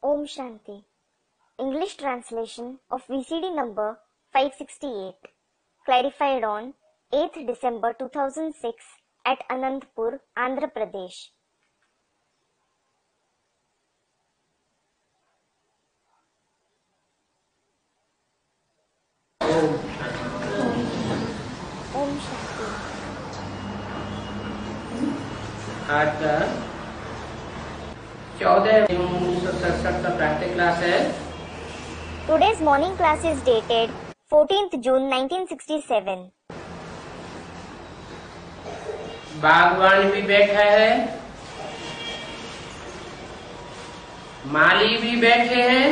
Om Shanti. English translation of VCD number 568, clarified on 8th December 2006 at Anantapur, Andhra Pradesh. Om Shanti. आज 14/1967 का practice class है। Today's morning class is dated 14th June 1967. बागवान भी बैठा है, माली भी बैठे हैं,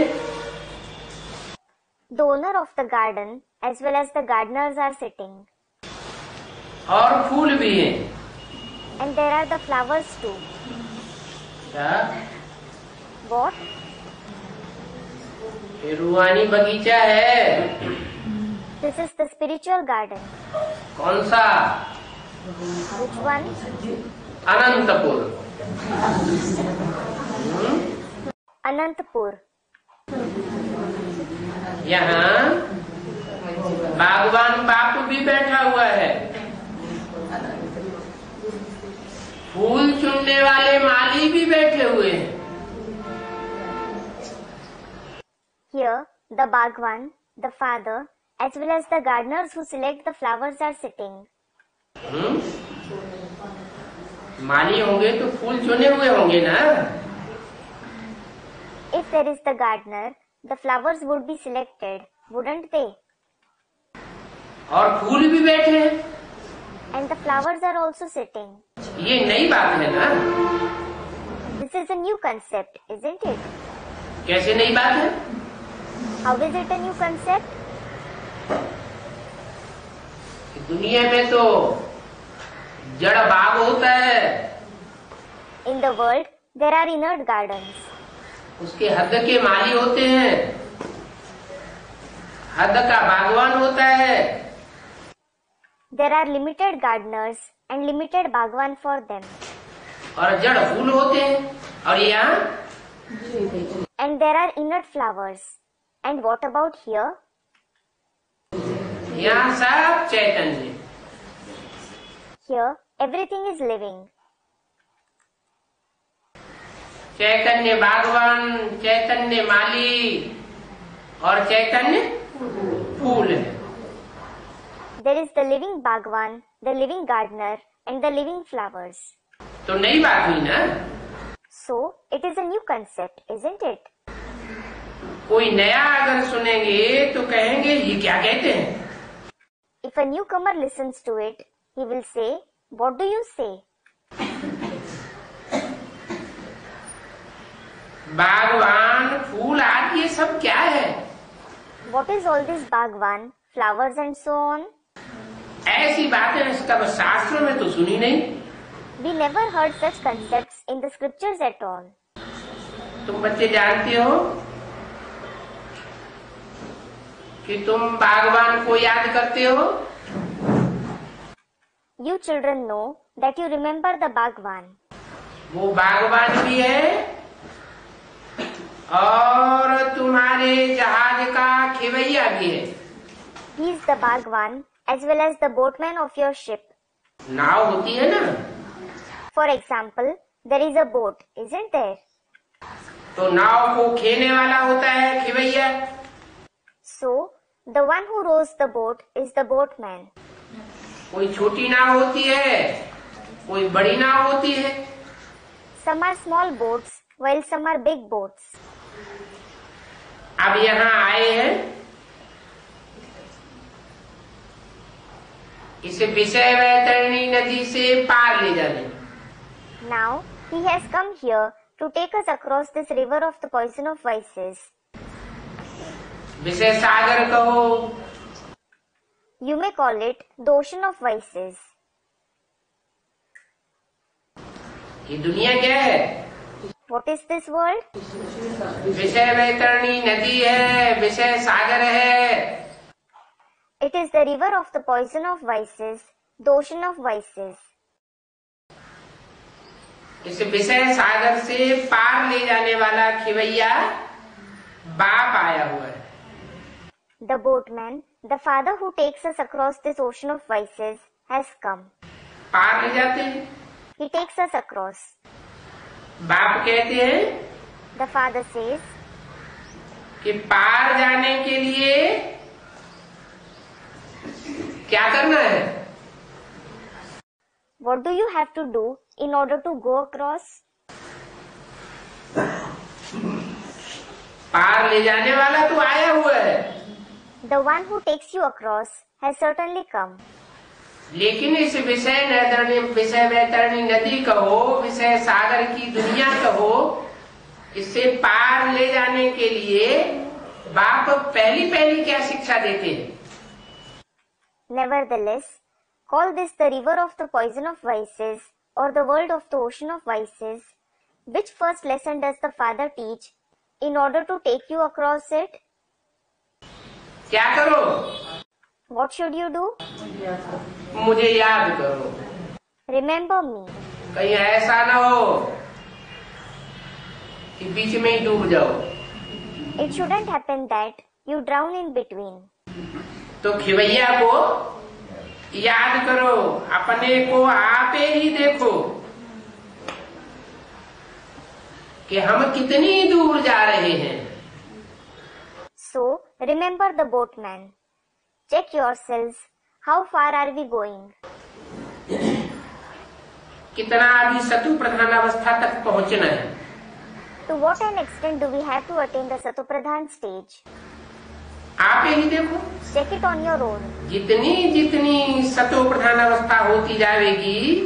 The owner of the garden as well as the gardeners are sitting. और फूल भी हैं। And there are the flowers too. क्या? What? ये रूहानी बगीचा है। This is the spiritual garden. कौन सा? Which one? अनंतपुर। Anantapur. यहाँ बागवान बापू भी बैठा हुआ है, फूल चुनने वाले माली भी बैठे हुए हैं। Here, the Bhagwan, the father, as well as the gardeners who select the flowers are sitting. माली होंगे तो फूल चुने हुए होंगे ना। If there is the gardener, the flowers would be selected, wouldn't they? और फूल भी बैठे हैं। And the flowers are also sitting. ये नई बात है ना। This is a new concept, isn't it? कैसे नई बात है? How is it a new concept? दुनिया में तो जड़ बाग होता है, In the world, there are inert gardens. उसके हद के माली होते हैं, हद का बागवान होता है। There are limited gardeners and limited Bhagwan for them. और जड़ फूल होते हैं। और यहाँ And there are inert flowers. And what about here? यहाँ सब चैतन्य। Here, everything is living. चैतन्य बागवान, चैतन्य माली और चैतन्य फूल है। There is the living Bhagwan, the living gardener, and the living flowers. तो नई बात हुई ना। So, it is a new concept, isn't it? कोई नया अगर सुनेंगे तो कहेंगे ये क्या कहते हैं। If a newcomer listens to it, he will say, "What do you say?" बागवान, फूल आदि ये सब क्या है? What is all this Bhagwan, flowers and so on? ऐसी बातें इसका शास्त्रों में तो सुनी नहीं। We never heard such concepts in the scriptures at all. तुम बच्चे जानते हो कि तुम बागवान को याद करते हो। You children know that you remember the Bhagwan. वो बागवान भी है और तुम्हारे जहाज का खिवैया भी है। He is the Bhagwan as well as the boatman of your ship. नाव होती है ना। For example, there is a boat, isn't there? तो नाव को खेने वाला होता है खिवैया। So, the one who rows the boat is the boatman. कोई छोटी नाव होती है, कोई बड़ी नाव होती है। Some are small boats, while some are big boats. अब यहाँ आए हैं इसे विषय वैतरणी नदी से पार ले जाने। Now, he has come here to take us across this river of the poison of vices. विषय सागर कहो। You may call it the ocean of vices. ये दुनिया क्या है? What is this world? विषय वैतरणी नदी है, विषय सागर है। It is the river of the poison of vices, the ocean of vices. इस विषय सागर से पार ले जाने वाला खिवैया बाप आया हुआ है। The boatman, the father who takes us across this ocean of vices, has come. पार ले जाते हैं। He takes us across. बाप कहते हैं The father says कि पार जाने के लिए क्या करना है? what do you have to do in order to go across? पार ले जाने वाला तो आया हुआ है, The one who takes you across has certainly come. लेकिन इस विषय वैतरणी नदी कहो, विषय सागर की दुनिया कहो, इससे पार ले जाने के लिए बाप पहली क्या शिक्षा देते हैं? Nevertheless, call this the river of the poison of vices or the world of the ocean of vices. Which first lesson does the father teach in order to take you across it? क्या करो? What should you do? मुझे याद करो। Remember me. कहीं ऐसा ना हो कि बीच में ही डूब जाओ। It shouldn't happen that you drown in between. तो खिवैया को याद करो, अपने को आपे ही देखो कि हम कितनी दूर जा रहे हैं। So, remember the boatman. Check yourselves. How far are we going? कितना अभी सतु प्रधानावस्था तक पहुंचना है? To what an extent do we have to attain the Satupradhan stage? आप ही देखो। Check it on your own. जितनी सतो प्रधानावस्था होती जाएगी,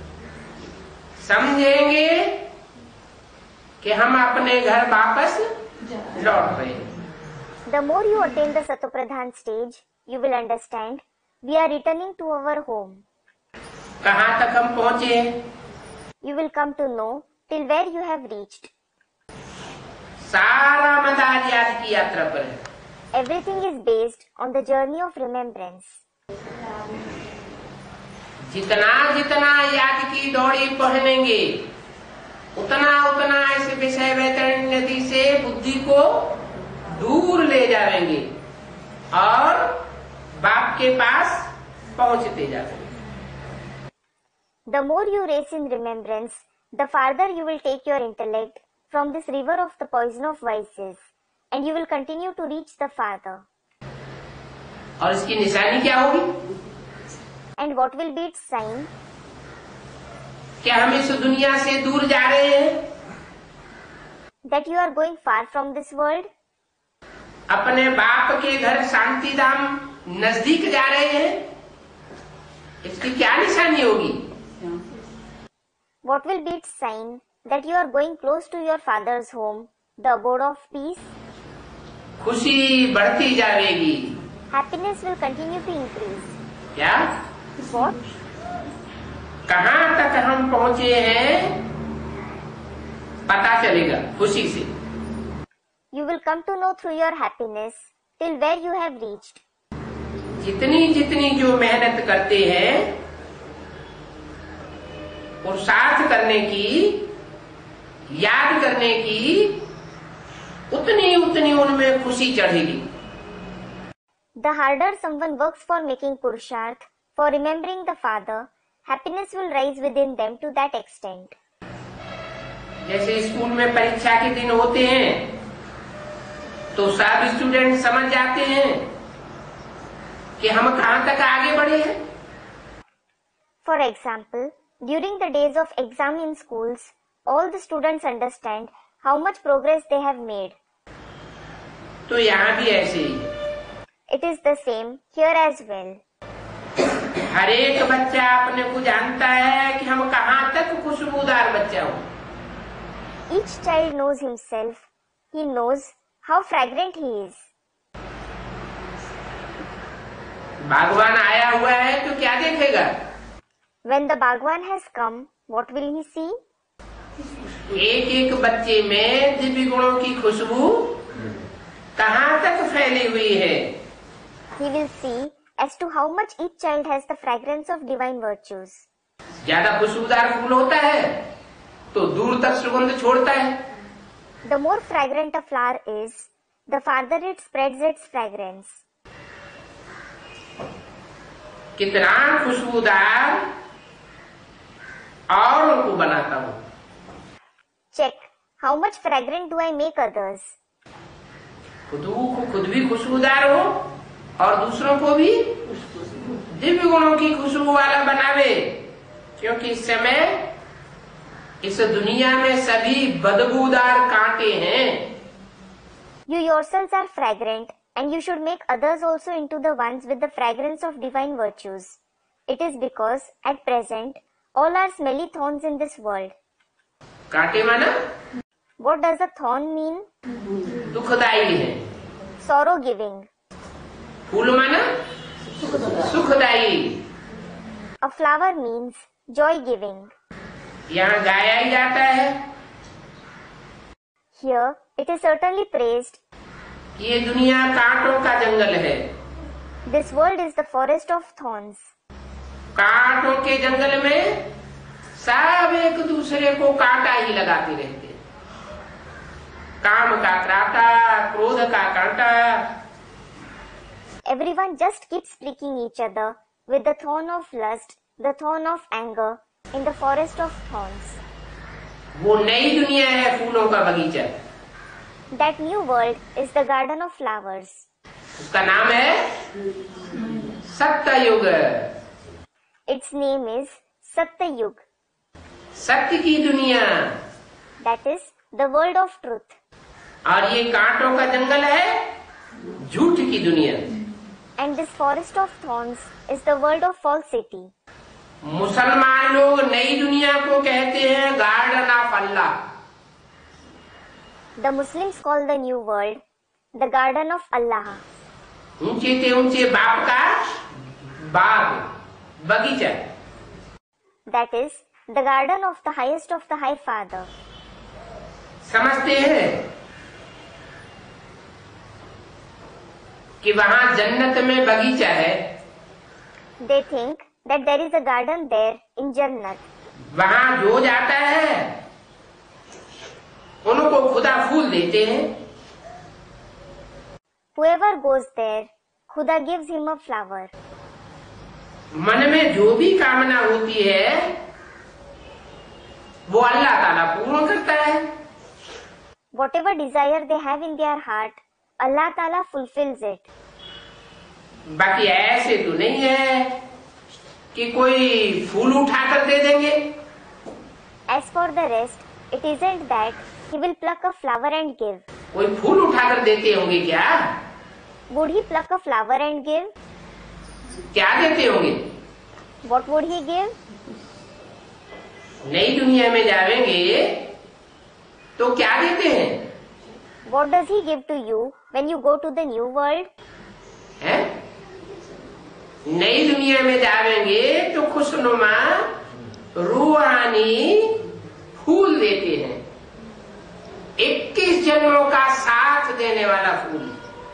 समझेंगे कि हम अपने घर वापस लौट रहे हैं। The more you attain the Satupradhan stage, you will understand we are returning to our home. कहाँ तक हम पहुँचे? You will come to know till where you have reached. सारा मदार याद की यात्रा पर है। Everything is based on the journey of remembrance. जितना याद की दौड़ी पहनेंगे, उतना इस विषय वैतरणी नदी से बुद्धि को दूर ले जाएंगे और बाप के पास पहुंचते जाएंगे। The more you race in remembrance, the farther you will take your intellect from this river of the poison of vices, and you will continue to reach the Father. और इसकी निशानी क्या होगी? And what will be its sign? क्या हम इस दुनिया से दूर जा रहे हैं? That you are going far from this world? अपने बाप के घर शांति धाम नजदीक जा रहे हैं? इसकी क्या निशानी होगी? What will be its sign that you are going close to your Father's home, the abode of peace? खुशी बढ़ती जाएगी। Happiness will continue to increase. क्या? What? कहाँ तक हम पहुँचे हैं पता चलेगा खुशी से। You will come to know through your happiness till where you have reached. जितनी जो मेहनत करते हैं, पुरुषार्थ करने की, याद करने की, उतनी उनमें खुशी चढ़ेगी। The harder someone works for making purusharth, for remembering the Father, happiness will rise within them to that extent. जैसे स्कूल में परीक्षा के दिन होते हैं तो सब स्टूडेंट समझ जाते हैं कि हम कहाँ तक आगे बढ़े हैं। For example, during the days of exam in schools, all the students understand how much progress they have made. तो यहाँ भी ऐसे ही है। It is the same here as well. हर एक बच्चा अपने को जानता है कि हम कहाँ तक खुशबूदार बच्चा हो। Each child knows himself. He knows how fragrant he is. बागवान आया हुआ है तो क्या देखेगा? When the Bhagwan has come, what will he see? एक बच्चे में दिव्य गुणों की खुशबू कहाँ तक फैली हुई है। He will see as to how much each child has the fragrance of divine virtues. ज्यादा खुशबूदार फूल होता है तो दूर तक सुगंध छोड़ता है। The more fragrant a flower is, the farther it spreads its fragrance. कितना खुशबूदार औरों को बनाता हूं। Check how much fragrant do I make others. खुद भी खुशबूदार हो और दूसरों को भी दिव्य गुणों की खुशबू वाला बनावे, क्योंकि इस समय इस दुनिया में सभी बदबूदार कांटे हैं। You yourselves are fragrant, and you should make others also into the ones with the fragrance of divine virtues. It is because at present all are smelly thorns in this world. कांटे माना What does a thorn mean? दुखदाई है। Sorrow giving. फूल माना सुखदाई। A flower means joy giving. यहाँ गाया ही जाता है Here it is certainly praised. कि ये दुनिया कांटों का जंगल है। This world is the forest of thorns. कांटों के जंगल में सब एक दूसरे को कांटा ही लगाते रहते हैं। काम का कांटा, क्रोध का कांटा। Everyone just keeps pricking each other with the thorn of lust, the thorn of anger, in the forest of thorns. वो नई दुनिया है फूलों का बगीचा। That new world is the garden of flowers. उसका नाम है सत्ययुग। Its name is Satyayug. सत्य की दुनिया। That is the world of truth. और ये कांटों का जंगल है झूठ की दुनिया। And this forest of thorns is the world of falsity. मुसलमान लोग नई दुनिया को कहते हैं garden of Allah. The Muslims call the new world the garden of Allah. ऊंचे से ऊंचे बाप का बाग, बगीचा। That is the garden of the high father. समझते हैं कि वहां जन्नत में बगीचा है। They think that there is a garden there in Jannat. वहां जो जाता है उनको खुदा फूल देते हैं। Whoever goes there, Khuda gives him a flower. मन में जो भी कामना होती है वो अल्लाह ताला पूर्ण करता है। Whatever desire they have in their heart, Allah Ta'ala fulfills it. बाकी ऐसे तो नहीं है कि कोई फूल उठाकर दे देंगे। As for the rest, it isn't that he will pluck a flower and give. कोई फूल उठाकर देते होंगे क्या? Would he pluck a flower and give? क्या देते होंगे? What would he give? नई दुनिया में जाएंगे तो क्या देते हैं? What does he give to you when you go to the new world? है? नई दुनिया में जाएंगे तो खुशनुमा रूहानी फूल देते हैं। 21 जन्मों का साथ देने वाला फूल।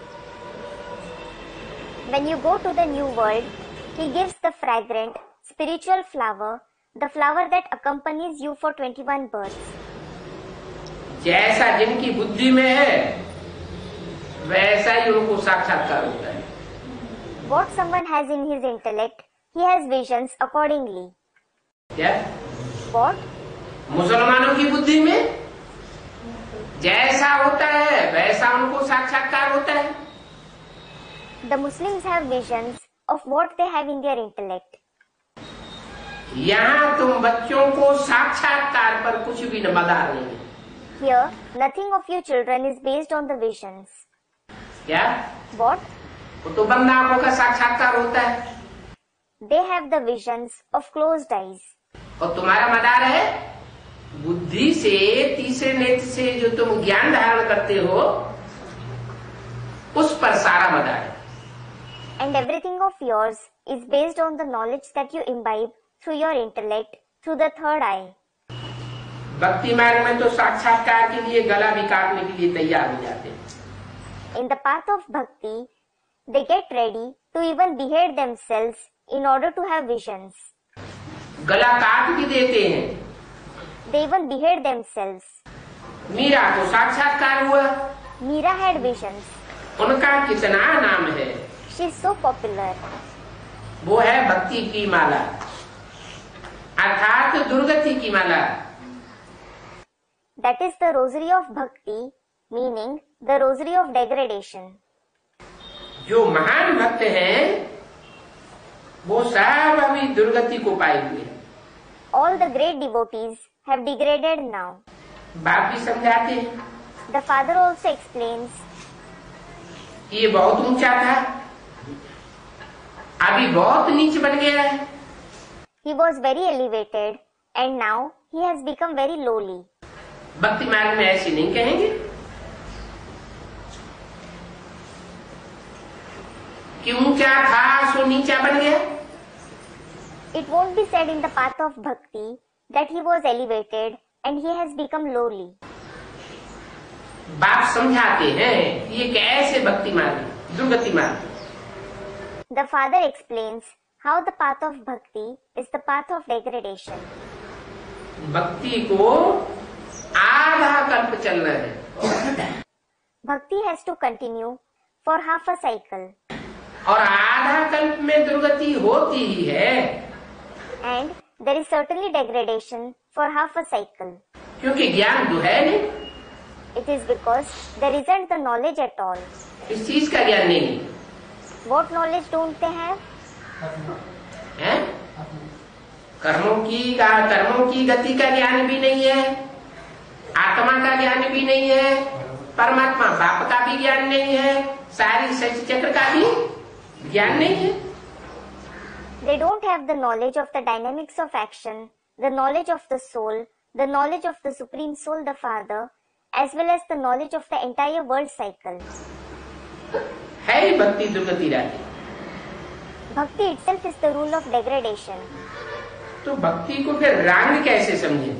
When you go to the new world, he gives the fragrant, spiritual flower, the flower that accompanies you for 21 births. जैसा जिनकी बुद्धि में है वैसा ही उनको साक्षात्कार होता है। What someone has in his intellect, he has visions accordingly. क्या? What? मुसलमानों की बुद्धि में जैसा होता है वैसा उनको साक्षात्कार होता है। The Muslims have visions of what they have in their intellect. यहाँ तुम बच्चों को साक्षात्कार पर कुछ भी न मदार नहीं है। Here, nothing of your children is based on the visions. क्या? What? वो तो बंद आंखों का साक्षात्कार होता है। They have the visions of closed eyes. और तुम्हारा मदार है बुद्धि से, तीसरे नेत्र से जो तुम ज्ञान धारण करते हो उस पर सारा मदार है। And everything of yours is based on the knowledge that you imbibe through your intellect, through the third eye. भक्ति मार्ग में तो साक्षात्कार के लिए गला भी काटने के लिए तैयार हो जाते हैं। In the path of bhakti, they get ready to even behead themselves in order to have visions. गला काट भी देते हैं। They even behaved themselves. Meera को साक्षात्कार हुआ, Meera had visions. उनका कितना नाम है। She is so popular. वो है भक्ति की माला, अर्थात दुर्गति की माला। That is the rosary of bhakti, meaning the rosary of degradation. जो महान भक्त हैं वो सब अभी दुर्गति को पाए हुए हैं। All the great devotees have degraded now. बाप भी समझाते हैं, The father also explains, ये बहुत ऊंचा था, अभी बहुत नीच बन गया है। he was very elevated and now he has become very lowly. भक्ति मार्ग में ऐसे नहीं कहेंगे कि ऊंचा था सो नीचा बन गया। It won't be said in the path of bhakti that he was elevated and he has become lowly. बाप समझाते हैं कि ये कैसे भक्ति मार्ग है, दुर्गति मार्ग। The father explains how the path of bhakti is the path of degradation. भक्ति को आधा कल्प चलना है Bhakti has to continue for half a cycle, और आधा कल्प में दुर्गति होती ही है, and there is certainly degradation for half a cycle. क्योंकि ज्ञान तो है नहीं, It is because there isn't the knowledge at all. इस चीज का ज्ञान नहीं है। What knowledge don't they have? हैं? कर्मों की गति का ज्ञान भी नहीं है, आत्मा का ज्ञान भी नहीं है, परमात्मा बाप का भी ज्ञान नहीं है, सारी सच चक्र का भी ज्ञान नहीं है। They don't have the knowledge of the dynamics of action, the knowledge of the soul, the knowledge of the Supreme Soul, the Father, as well as the knowledge of the entire world cycle. है ही भक्ति दुर्गति राजी। Bhakti itself is the rule of degradation. तो भक्ति को फिर रांग कैसे समझे?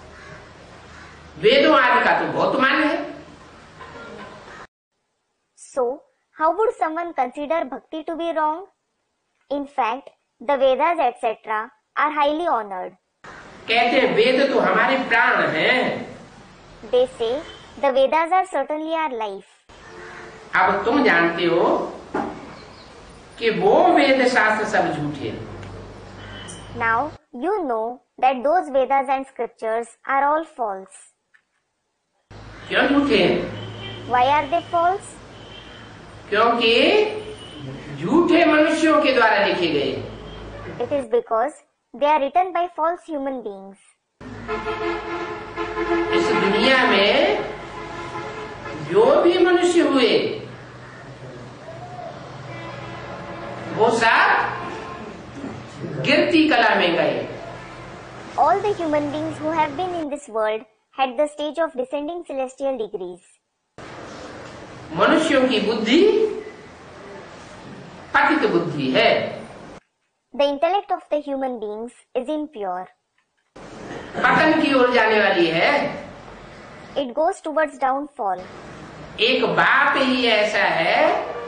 वेदों आदि का तो बहुत मान्य है। So, how would someone consider bhakti to be wrong? In fact, the Vedas etc. are highly honored. कहते हैं वेद तो हमारे प्राण हैं। They say the Vedas are certainly our life. अब तुम जानते हो कि वो वेद शास्त्र सब झूठे हैं। Now, you know that those Vedas and scriptures are all false. क्यों झूठे हैं? Why are they false? क्योंकि झूठे मनुष्यों के द्वारा लिखे गए। It is because they are written by false human beings. इस दुनिया में जो भी मनुष्य हुए वो सब गिरती कला में गए। All the human beings who have been in this world had the stage of descending celestial degrees. मनुष्यों की बुद्धि पतित बुद्धि है। The intellect of the human beings is impure. पतन की ओर जाने वाली है। It goes towards downfall. एक बाप ही ऐसा है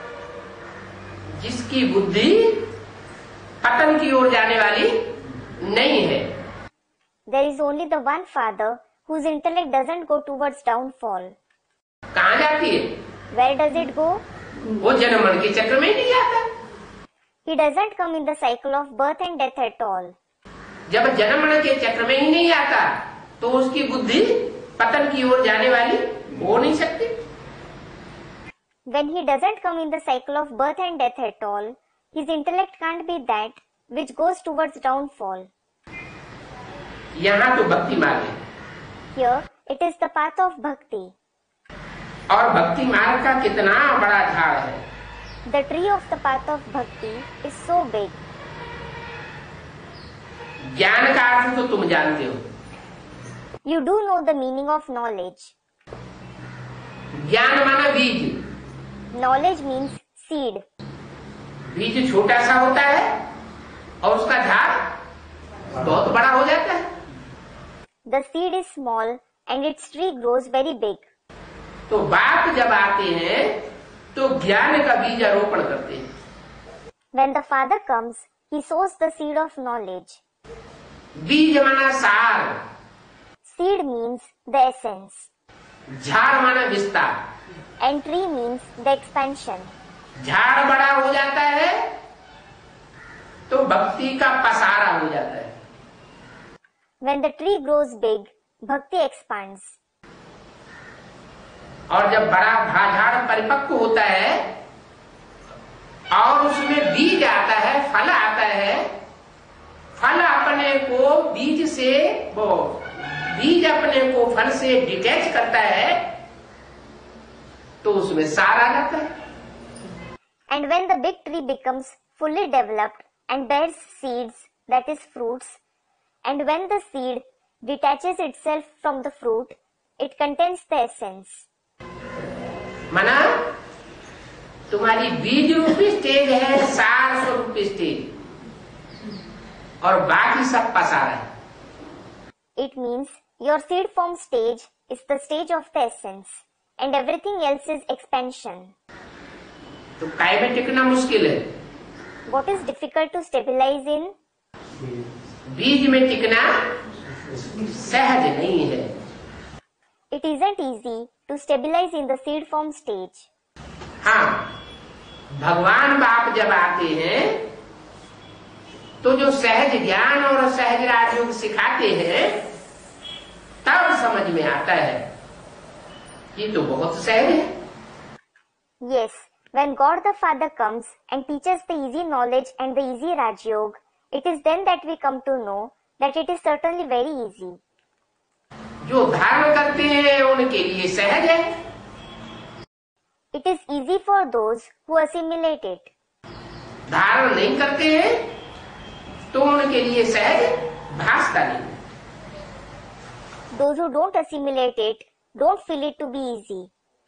जिसकी बुद्धि पतन की ओर जाने वाली नहीं है। There is only the one father whose intellect doesn't go towards downfall. कहाँ जाती है? Where does it go? वो जन्म मरण के चक्र में नहीं आता। He doesn't come in the cycle of birth and death at all. जब जन्म मरण के चक्र में ही नहीं आता तो उसकी बुद्धि पतन की ओर जाने वाली हो नहीं सकती। When he doesn't come in the cycle of birth and death at all, his intellect can't be that which goes towards downfall. यहाँ तो भक्ति मार्ग है। Here, it is the path of bhakti. और भक्ति मार्ग का कितना बड़ा झाड़ है। The tree of the path of bhakti is so big. ज्ञान का अर्थ तो तुम जानते हो। You do know the meaning of knowledge. ज्ञान माना बीज। Knowledge means seed. बीज छोटा सा होता है और उसका झाड़ बहुत बड़ा हो जाता है। The seed is small and its tree grows very big. तो बाप जब आते हैं तो ज्ञान का बीज आरोपण करते हैं। When the father comes, he sows the seed of knowledge. बीज माना सार। Seed means the essence. झाड़ माना विस्तार, And tree means the expansion. झाड़ बड़ा हो जाता है तो भक्ति का पसारा हो जाता है। When the tree grows big, bhakti expands. और जब बड़ा झाड़ परिपक्व होता है और उसमें बीज आता है, फल आता है, फल अपने को बीज से बीज अपने को फल से डिटैच करता है तो उसमें सार आ जाता है। And when the big tree becomes fully developed and bears seeds, that is fruits, and when the seed detaches itself from the fruit, it contains the essence. माना तुम्हारी बीज रूपी स्टेज है, सार स्वरूपी स्टेज, और बाकी सब पसारा है। It means your seed form stage is the stage of the essence, and everything else is expansion. तो काय में टिकना मुश्किल है। What is difficult to stabilize in? बीज में टिकना सहज नहीं है। It isn't easy to stabilize in the seed form stage. हाँ, भगवान बाप जब आते हैं तो जो सहज ज्ञान और सहज राजयोग सिखाते हैं तब समझ में आता है ये तो बहुत सहज है। Yes, when God the Father comes and teaches the easy knowledge and the easy Rajyog, it is then that we come to know that it is certainly very easy. जो धारण करते हैं उनके लिए सहज है। It is easy for those who assimilate it. धारण नहीं करते हैं तो उनके लिए सहज भासता नहीं। Those who don't assimilate it don't feel it to be easy.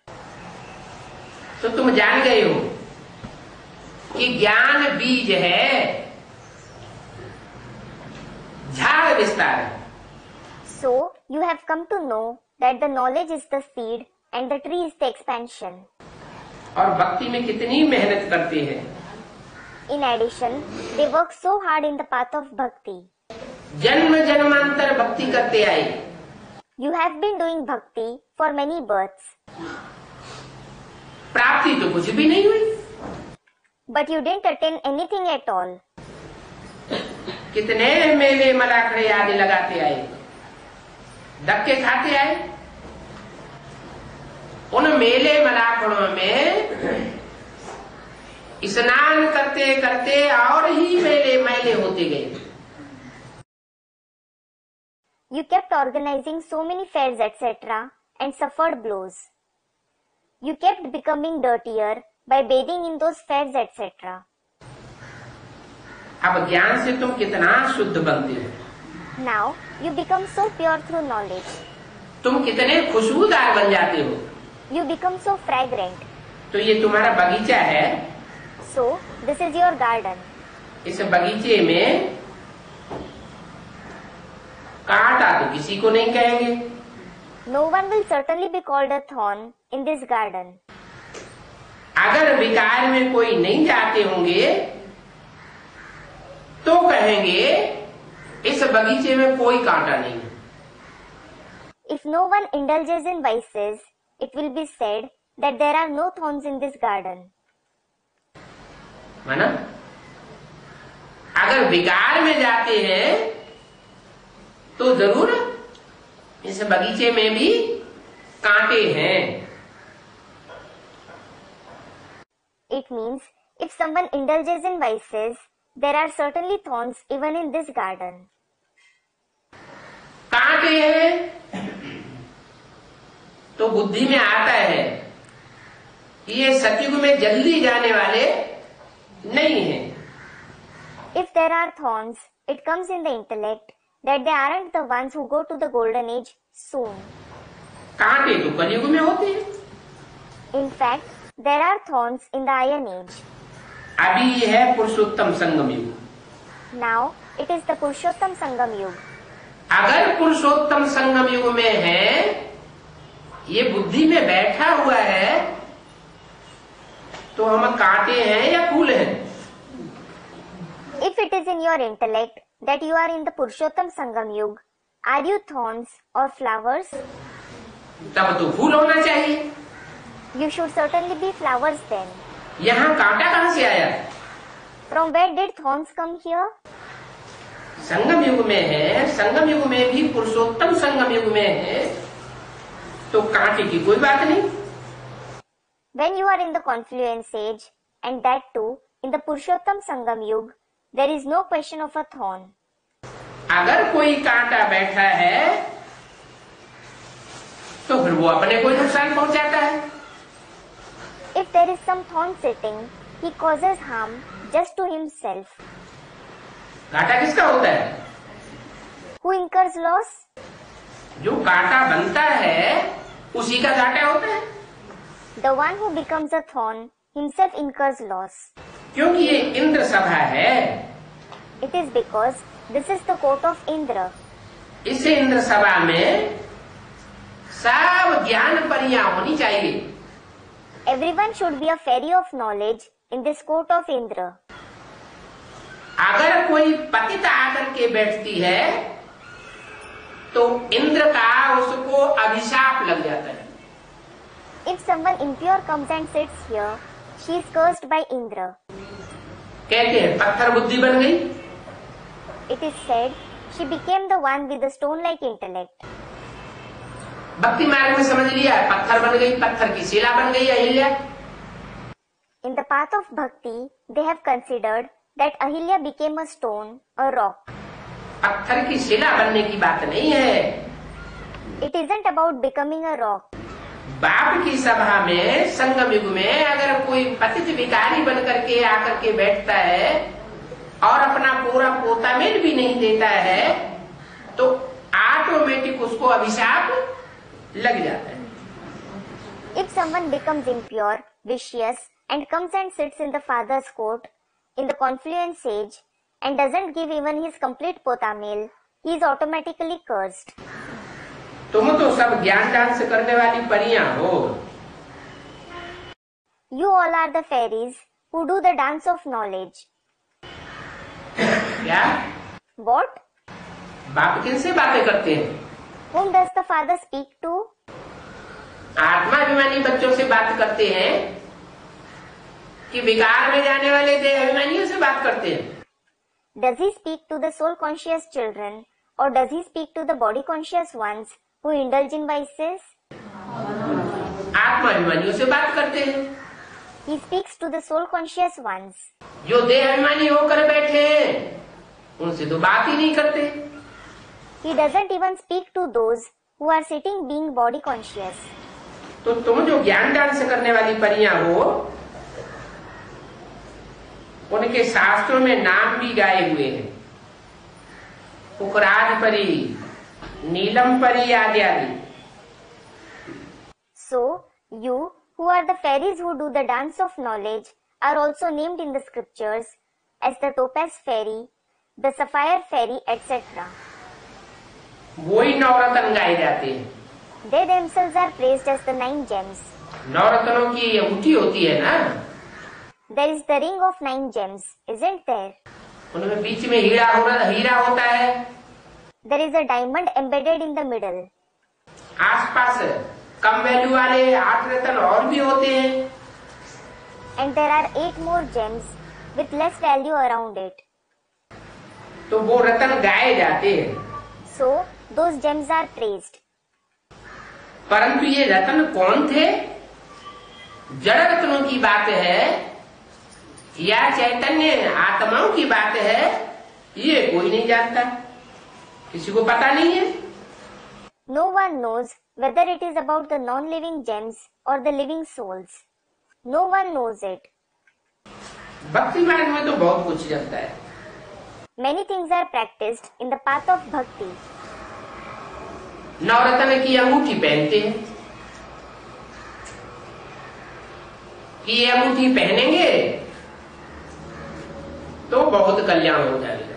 तो तुम जान गए हो कि ज्ञान बीज है, झाड़ विस्तार है। So, you have come to know that the knowledge is the seed and the tree is the expansion. और भक्ति में कितनी मेहनत करते हैं। In addition, they work so hard in the path of bhakti. जन्म जन्मांतर भक्ति करते आए। You have been doing bhakti for many births. प्राप्ति तो कुछ भी नहीं हुई। But you didn't attain anything at all. कितने मेले मलाखड़े आदि लगाते आए, धक्के खाते आए। उन मेले मलाखड़ों में स्नान करते करते और ही मेले मैले होते गए। You kept organizing so many fairs, etc., and suffered blows. You kept becoming dirtier by bathing in those fairs, etc. अब ज्ञान से तुम कितना शुद्ध बनते हो। Now you become so pure through knowledge. तुम कितने खुशबूदार बन जाते हो। You become so fragrant. तो ये तुम्हारा बगीचा है। So this is your garden. इस बगीचे में कांटा तो किसी को नहीं कहेंगे। No one will certainly be called a thorn in this garden. अगर विकार में कोई नहीं जाते होंगे तो कहेंगे इस बगीचे में कोई कांटा नहीं है। If no one indulges in vices, it will be said that there are no thorns in this garden. है ना? अगर विकार में जाते हैं तो जरूर इस बगीचे में भी कांटे हैं। It means if someone indulges in vices, there are certainly thorns even in this garden. कांटे हैं तो बुद्धि में आता है कि ये सतयुग में जल्दी जाने वाले नहीं हैं। If there are thorns, it comes in the intellect that they aren't the ones who go to the golden age soon. कांटे तो कलयुग में होते हैं। In fact, there are thorns in the Iron Age. अभी ये है पुरुषोत्तम संगम युग। Now, it is the Purushottam Sangam Yuga. अगर पुरुषोत्तम संगम युग में है, ये बुद्धि में बैठा हुआ है, तो हम कांटे हैं या फूल हैं? If it is in your intellect that you are in the Purushottam Sangam Yuga, Are you thorns or flowers? तब तो फूल होना चाहिए। You should certainly be flowers then. यहाँ कांटा कहाँ से आया? From where did thorns come here? संगम युग में है, संगम युग में भी पुरुषोत्तम संगम युग में है, तो कांटे की कोई बात नहीं। When you are in the confluence age, and that too in the Purushottam Sangam Yug, there is no question of a thorn. अगर कोई कांटा बैठा है तो फिर वो अपने को नुकसान पहुंचाता है। If there is some thorn sitting, he causes harm just to himself. घाटा किसका होता है? Who incurs loss? जो कांटा बनता है उसी का घाटा होता है। The one who becomes a thorn himself incurs loss. क्योंकि ये इंद्र सभा है। It is because this is the court of Indra. इस इंद्र सभा में सब ज्ञान परियां होनी चाहिए। Everyone should be a fairy of knowledge in this court of Indra. अगर कोई पतित आकर के बैठती है तो इंद्र का उसको अभिशाप लग जाता है। If someone impure comes and sits here, she is cursed by Indra. कहते हैं पत्थर बुद्धि बन गई। It is said she became the one with the stone-like intellect. भक्ति मार्ग में समझ लिया, पत्थर बन गई, पत्थर की शिला बन गई Ahilya. In the path of bhakti, they have considered that Ahilya became a stone, a rock. पत्थर की शिला बनने की बात नहीं है। It isn't about becoming a rock. बाप की सभा में संगम युग में अगर कोई पतित विकारी बन करके आकर के बैठता है और अपना पूरा पोता मेल भी नहीं देता है तो ऑटोमेटिक उसको अभिशाप लग जाता है। If someone becomes impure, vicious, and comes and sits in the father's court in the confluence age and doesn't give even his complete pota meal, he is automatically cursed. तुम तो सब ज्ञान डांस करने वाली परियां हो। You all are the fairies who do the dance of knowledge. क्या? What? बाप किनसे बातें करते हैं? Whom does the father speak to? आत्माभिमानी बच्चों से बात करते हैं कि विकार में जाने वाले देह अभिमानियों से बात करते हैं? Does he speak to the soul conscious children or does he speak to the body conscious ones who indulge in vices? आत्माभिमानियों से बात करते हैं। He speaks to the soul conscious ones. जो देह अभिमानी होकर बैठे हैं उनसे तो बात ही नहीं करते। He doesn't even speak to those who are sitting being body conscious. तो तुम जो ज्ञान डांस करने वाली परियां हो उनके शास्त्रों में नाम भी गाए हुए हैं, पुकराज परी, नीलम परी आदि आदि। So, you who are the fairies who do the dance of knowledge are also named in the scriptures as the topaz fairy, the sapphire fairy, etc. वही नवरत्न गाए जाते हैं। They themselves are praised as the 9 gems. नवरत्नों की अंगूठी होती है ना, There is the ring of 9 gems, isn't there? उनमें बीच में हीरा होता है। There is a diamond embedded in the middle. आसपास कम वैल्यू वाले 8 रत्न और भी होते हैं। And there are 8 more gems with less value around it. तो वो रत्न गाए जाते हैं। So, those gems are praised. परंतु ये रत्न कौन थे? जड़ रत्नों की बात है या चैतन्य आत्माओं की बात है, ये कोई नहीं जानता, किसी को पता नहीं है। No one knows whether it is about the non-living gems or the living souls. No one knows it. भक्ति मार्ग में तो बहुत कुछ चलता है। Many things are practiced in the path of bhakti. नवरत्न की अंगूठी पहनते हैं कि ये अंगूठी पहनेंगे तो बहुत कल्याण हो जाएगा।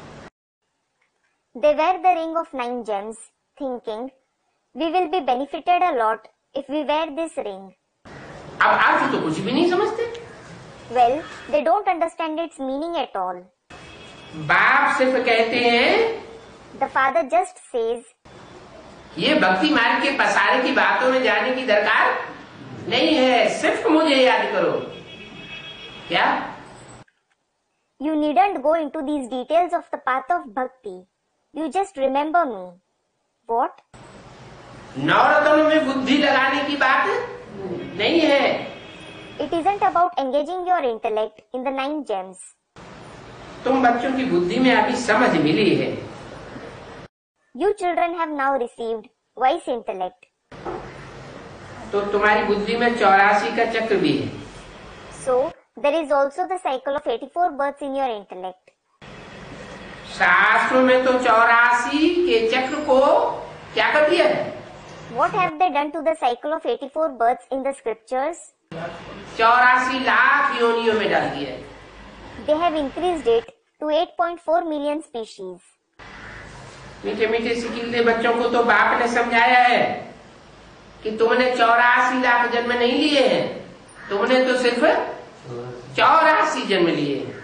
They wear the ring of 9 gems, thinking, we will be benefited a lot if we wear this ring. अब आप तो कुछ भी नहीं समझते। Well, they don't understand its meaning at all. बाप सिर्फ कहते हैं The father just says, ये भक्ति मार्ग के पसारे की बातों में जाने की दरकार नहीं है, सिर्फ मुझे याद करो। क्या? You needn't go into these details of the path of bhakti. You just remember me. What? नवरत्नों में बुद्धि लगाने की बात नहीं है। It isn't about engaging your intellect in the 9 gems. तुम बच्चों की बुद्धि में अभी समझ मिली है। You children have now received wise intellect. तो तुम्हारी बुद्धि में 84 का चक्र भी है। So, there is also the cycle of 84 births in your intellect. शास्त्रों में तो 84 के चक्र को क्या कर दिया है? What have they done to the cycle of 84 births in the scriptures? 84 lakh योनियों में डाल दिया है। They have increased it to 8.4 million species. मीठे मीठे सिकीले बच्चों को तो बाप ने समझाया है कि तुमने 84 लाख जन्म नहीं लिए हैं, तुमने तो सिर्फ 84 जन्म लिए हैं।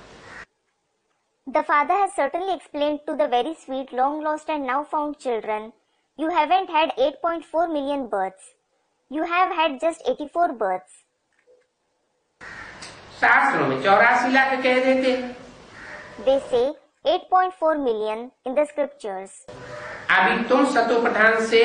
The father has certainly explained to the very sweet, long lost and now found children, you haven't had 8.4 million births. You have had just 84 births. शास्त्रों में 84 लाख कह देते। They say 8.4 million in the scriptures. अभी तुम सतो प्रधान से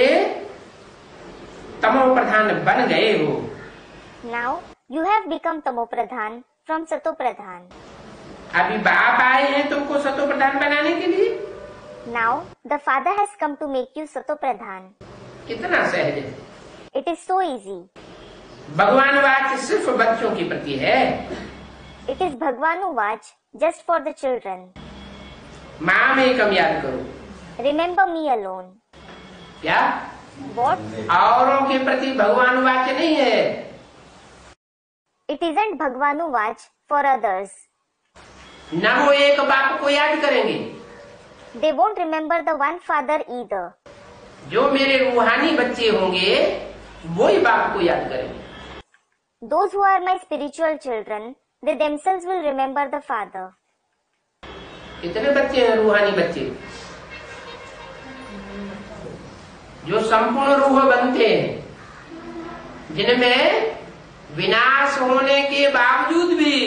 तमो प्रधान बन गए हो। Now you have become Tamo Pradhan from Sato Pradhan. अभी बाप आए हैं तुमको सतो प्रधान बनाने के लिए। Now the father has come to make you Sato Pradhan. कितना सहज है। It is so easy. भगवान वाच सिर्फ बच्चों के प्रति है। It is Bhagwanu Vach just for the children. माँ में कम याद करो। Remember me alone. क्या? What? औरों के प्रति भगवान वाच नहीं है। It isn't Bhagwanu Vach for others. न वो एक बाप को याद करेंगे। They won't remember the one father either. जो मेरे रूहानी बच्चे होंगे वो ही बाप को याद करेंगे। Those who are my spiritual children, they themselves will remember the father. कितने बच्चे हैं रूहानी बच्चे जो संपूर्ण रूह बनते हैं, जिनमें विनाश होने के बावजूद भी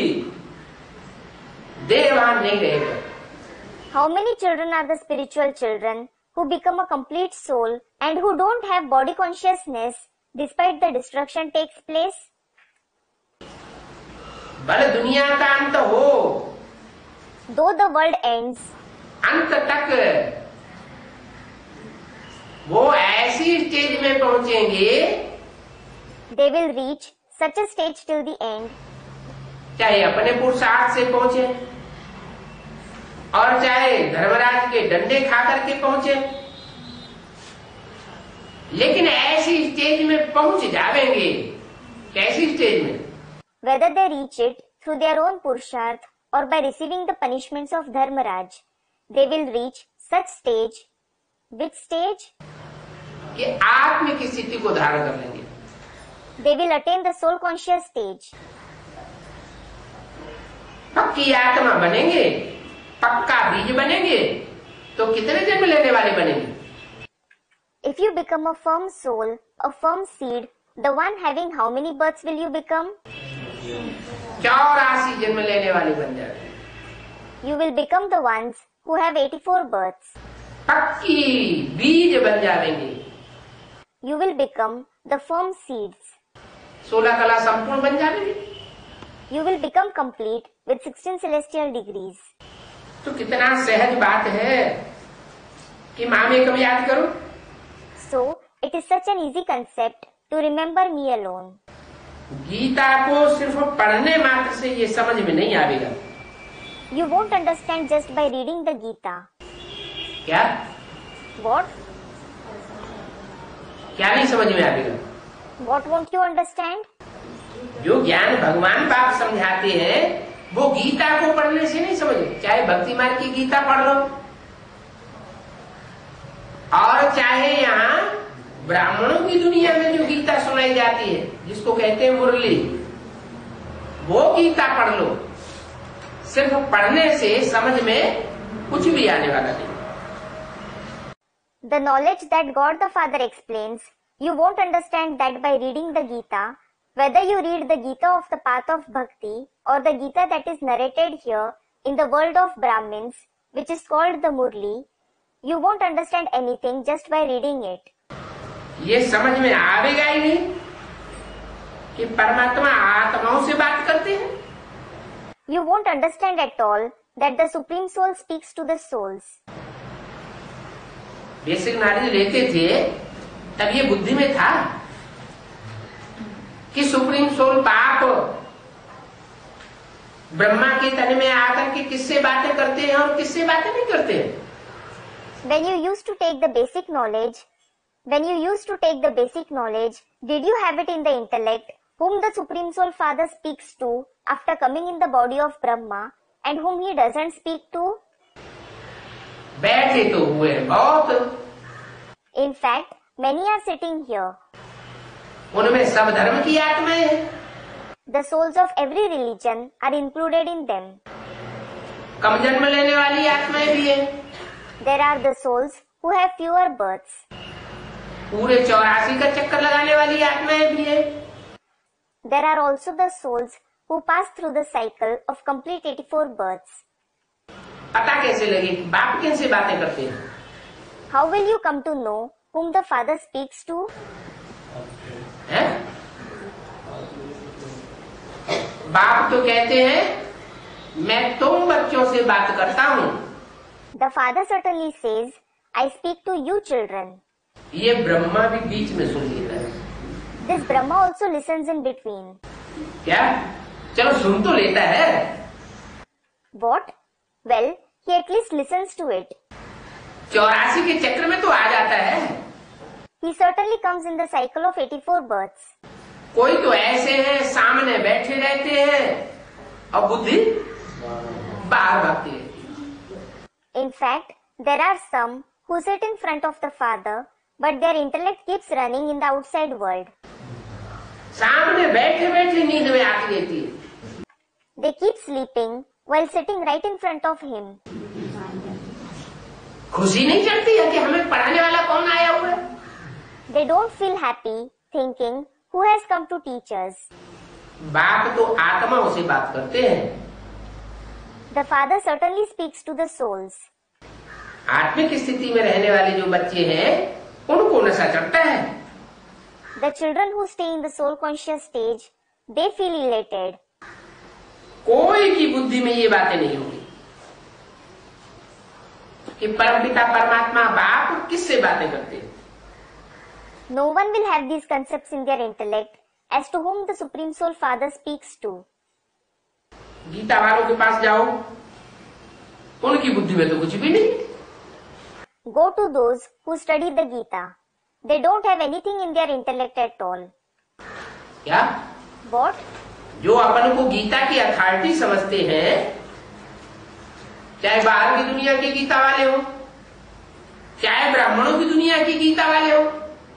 देहभान नहीं रहेगा। How many children are the spiritual children who become a complete soul and who don't have body consciousness despite the destruction takes place? भले दुनिया का अंत हो, Though the world ends, अंत तक वो ऐसी स्टेज में पहुंचेंगे, they will reach such a stage till the end, चाहे अपने पुरुषार्थ से पहुंचे और चाहे धर्मराज के डंडे खा करके पहुंचे, लेकिन ऐसी स्टेज में पहुंच जावेंगे। कैसी स्टेज में? whether they reach it through their own purusharth or by receiving the punishments of Dharmaraj, they will reach such stage. Which stage? कि आत्म की स्थिति को धारण कर लेंगे। They will attain the soul conscious stage. पक्की आत्मा बनेंगे, पक्का बीज बनेंगे, तो कितने जन्म लेने वाले बनेंगे? If you become a firm soul, a firm seed, the one having how many births will you become? 84 जन्म लेने वाले बन जाते। You will become the ones who have 84 births. पक्की बीज बन जाएंगे। You will become the firm seeds. 16 कला संपूर्ण बन जाएंगे। You will become complete with 16 celestial degrees. तो कितना सहज बात है कि माँ में कभी याद करो। So, it is such an easy concept to remember me alone. Gita को सिर्फ पढ़ने मात्र से ये समझ में नहीं आएगा। You won't understand just by reading the Gita. क्या? What? क्या नहीं समझ में आएगा? What won't you understand? जो ज्ञान भगवान बाप समझाते हैं वो गीता को पढ़ने से नहीं समझे। चाहे भक्ति मार्ग की गीता पढ़ लो और चाहे यहाँ ब्राह्मणों की दुनिया में जो गीता सुनाई जाती है जिसको कहते हैं मुरली, वो गीता पढ़ लो। सिर्फ पढ़ने से समझ में कुछ भी आने वाला नहीं। The knowledge that God the Father explains, you won't understand that by reading the Gita, whether you read the Gita of the path of bhakti or the Gita that is narrated here in the world of Brahmins, which is called the Murli, you won't understand anything just by reading it. ये समझ में आवेगा ही नहीं कि परमात्मा आत्माओं से बात करते हैं. You won't understand at all that the Supreme Soul speaks to the souls. Basic knowledge लेते थे तब ये बुद्धि में था कि सुप्रीम सोल बाप ब्रह्मा के तन में आकर के किससे बातें करते हैं और किससे बातें नहीं करते हैं. When you used to take the basic knowledge, did you have it in the intellect whom the Supreme Soul Father speaks to after coming in the body of Brahma and whom he doesn't speak to? बैठे तो हुए बहुत. In fact, many are sitting here. उनमें सब धर्म की आत्माएं हैं. The souls of every religion are included in them. कम जन्म लेने वाली आत्माएं भी हैं. There are the souls who have fewer births. पूरे 84 का चक्कर लगाने वाली आत्माएं भी हैं. There are also the souls who pass through the cycle of complete 84 births. पता कैसे लगे बाप किन से बातें करते हैं? How will you come to know whom the Father speaks to? है? बाप तो कहते हैं मैं तुम बच्चों से बात करता हूँ. The Father certainly says, I speak to you children. ये ब्रह्मा भी बीच में सुन लेता है. This Brahma also listens in between. क्या? चलो सुन तो लेता है. What? Well, he at least listens to it. 84 के चक्र में तो आ जाता है. He certainly comes in the cycle of 84 births. कोई तो ऐसे हैं सामने बैठे रहते हैं और बुद्धि बाहर भागती है. In fact, there are some who sit in front of the Father, but their intellect keeps running in the outside world. सामने बैठे बैठे नींद में आती रहती है. They keep sleeping while sitting right in front of him. खुशी नहीं चलती है कि हमें पढ़ाने वाला कौन आया हुआ है. They don't feel happy thinking who has come to teach us. बाप तो आत्माओं से बात करते हैं. The Father certainly speaks to the souls. आत्मिक स्थिति में रहने वाले जो बच्चे हैं उनको नशा चढ़ता है. The children who stay in the soul conscious stage, they feel elated. कोई की बुद्धि में ये बातें नहीं होंगी कि परमपिता परमात्मा बाप किससे बातें करते हैं. No one will have these concepts in their intellect as to whom the Supreme Soul Father speaks to. Gita वालों के पास जाओ, उनकी बुद्धि में तो कुछ भी नहीं. Go to those who study the Gita. They don't have anything in their intellect at all. क्या? What? जो अपन को गीता की अथॉरिटी समझते हैं, चाहे बाहर की दुनिया के गीता वाले हो, चाहे ब्राह्मणों की दुनिया की गीता वाले हो,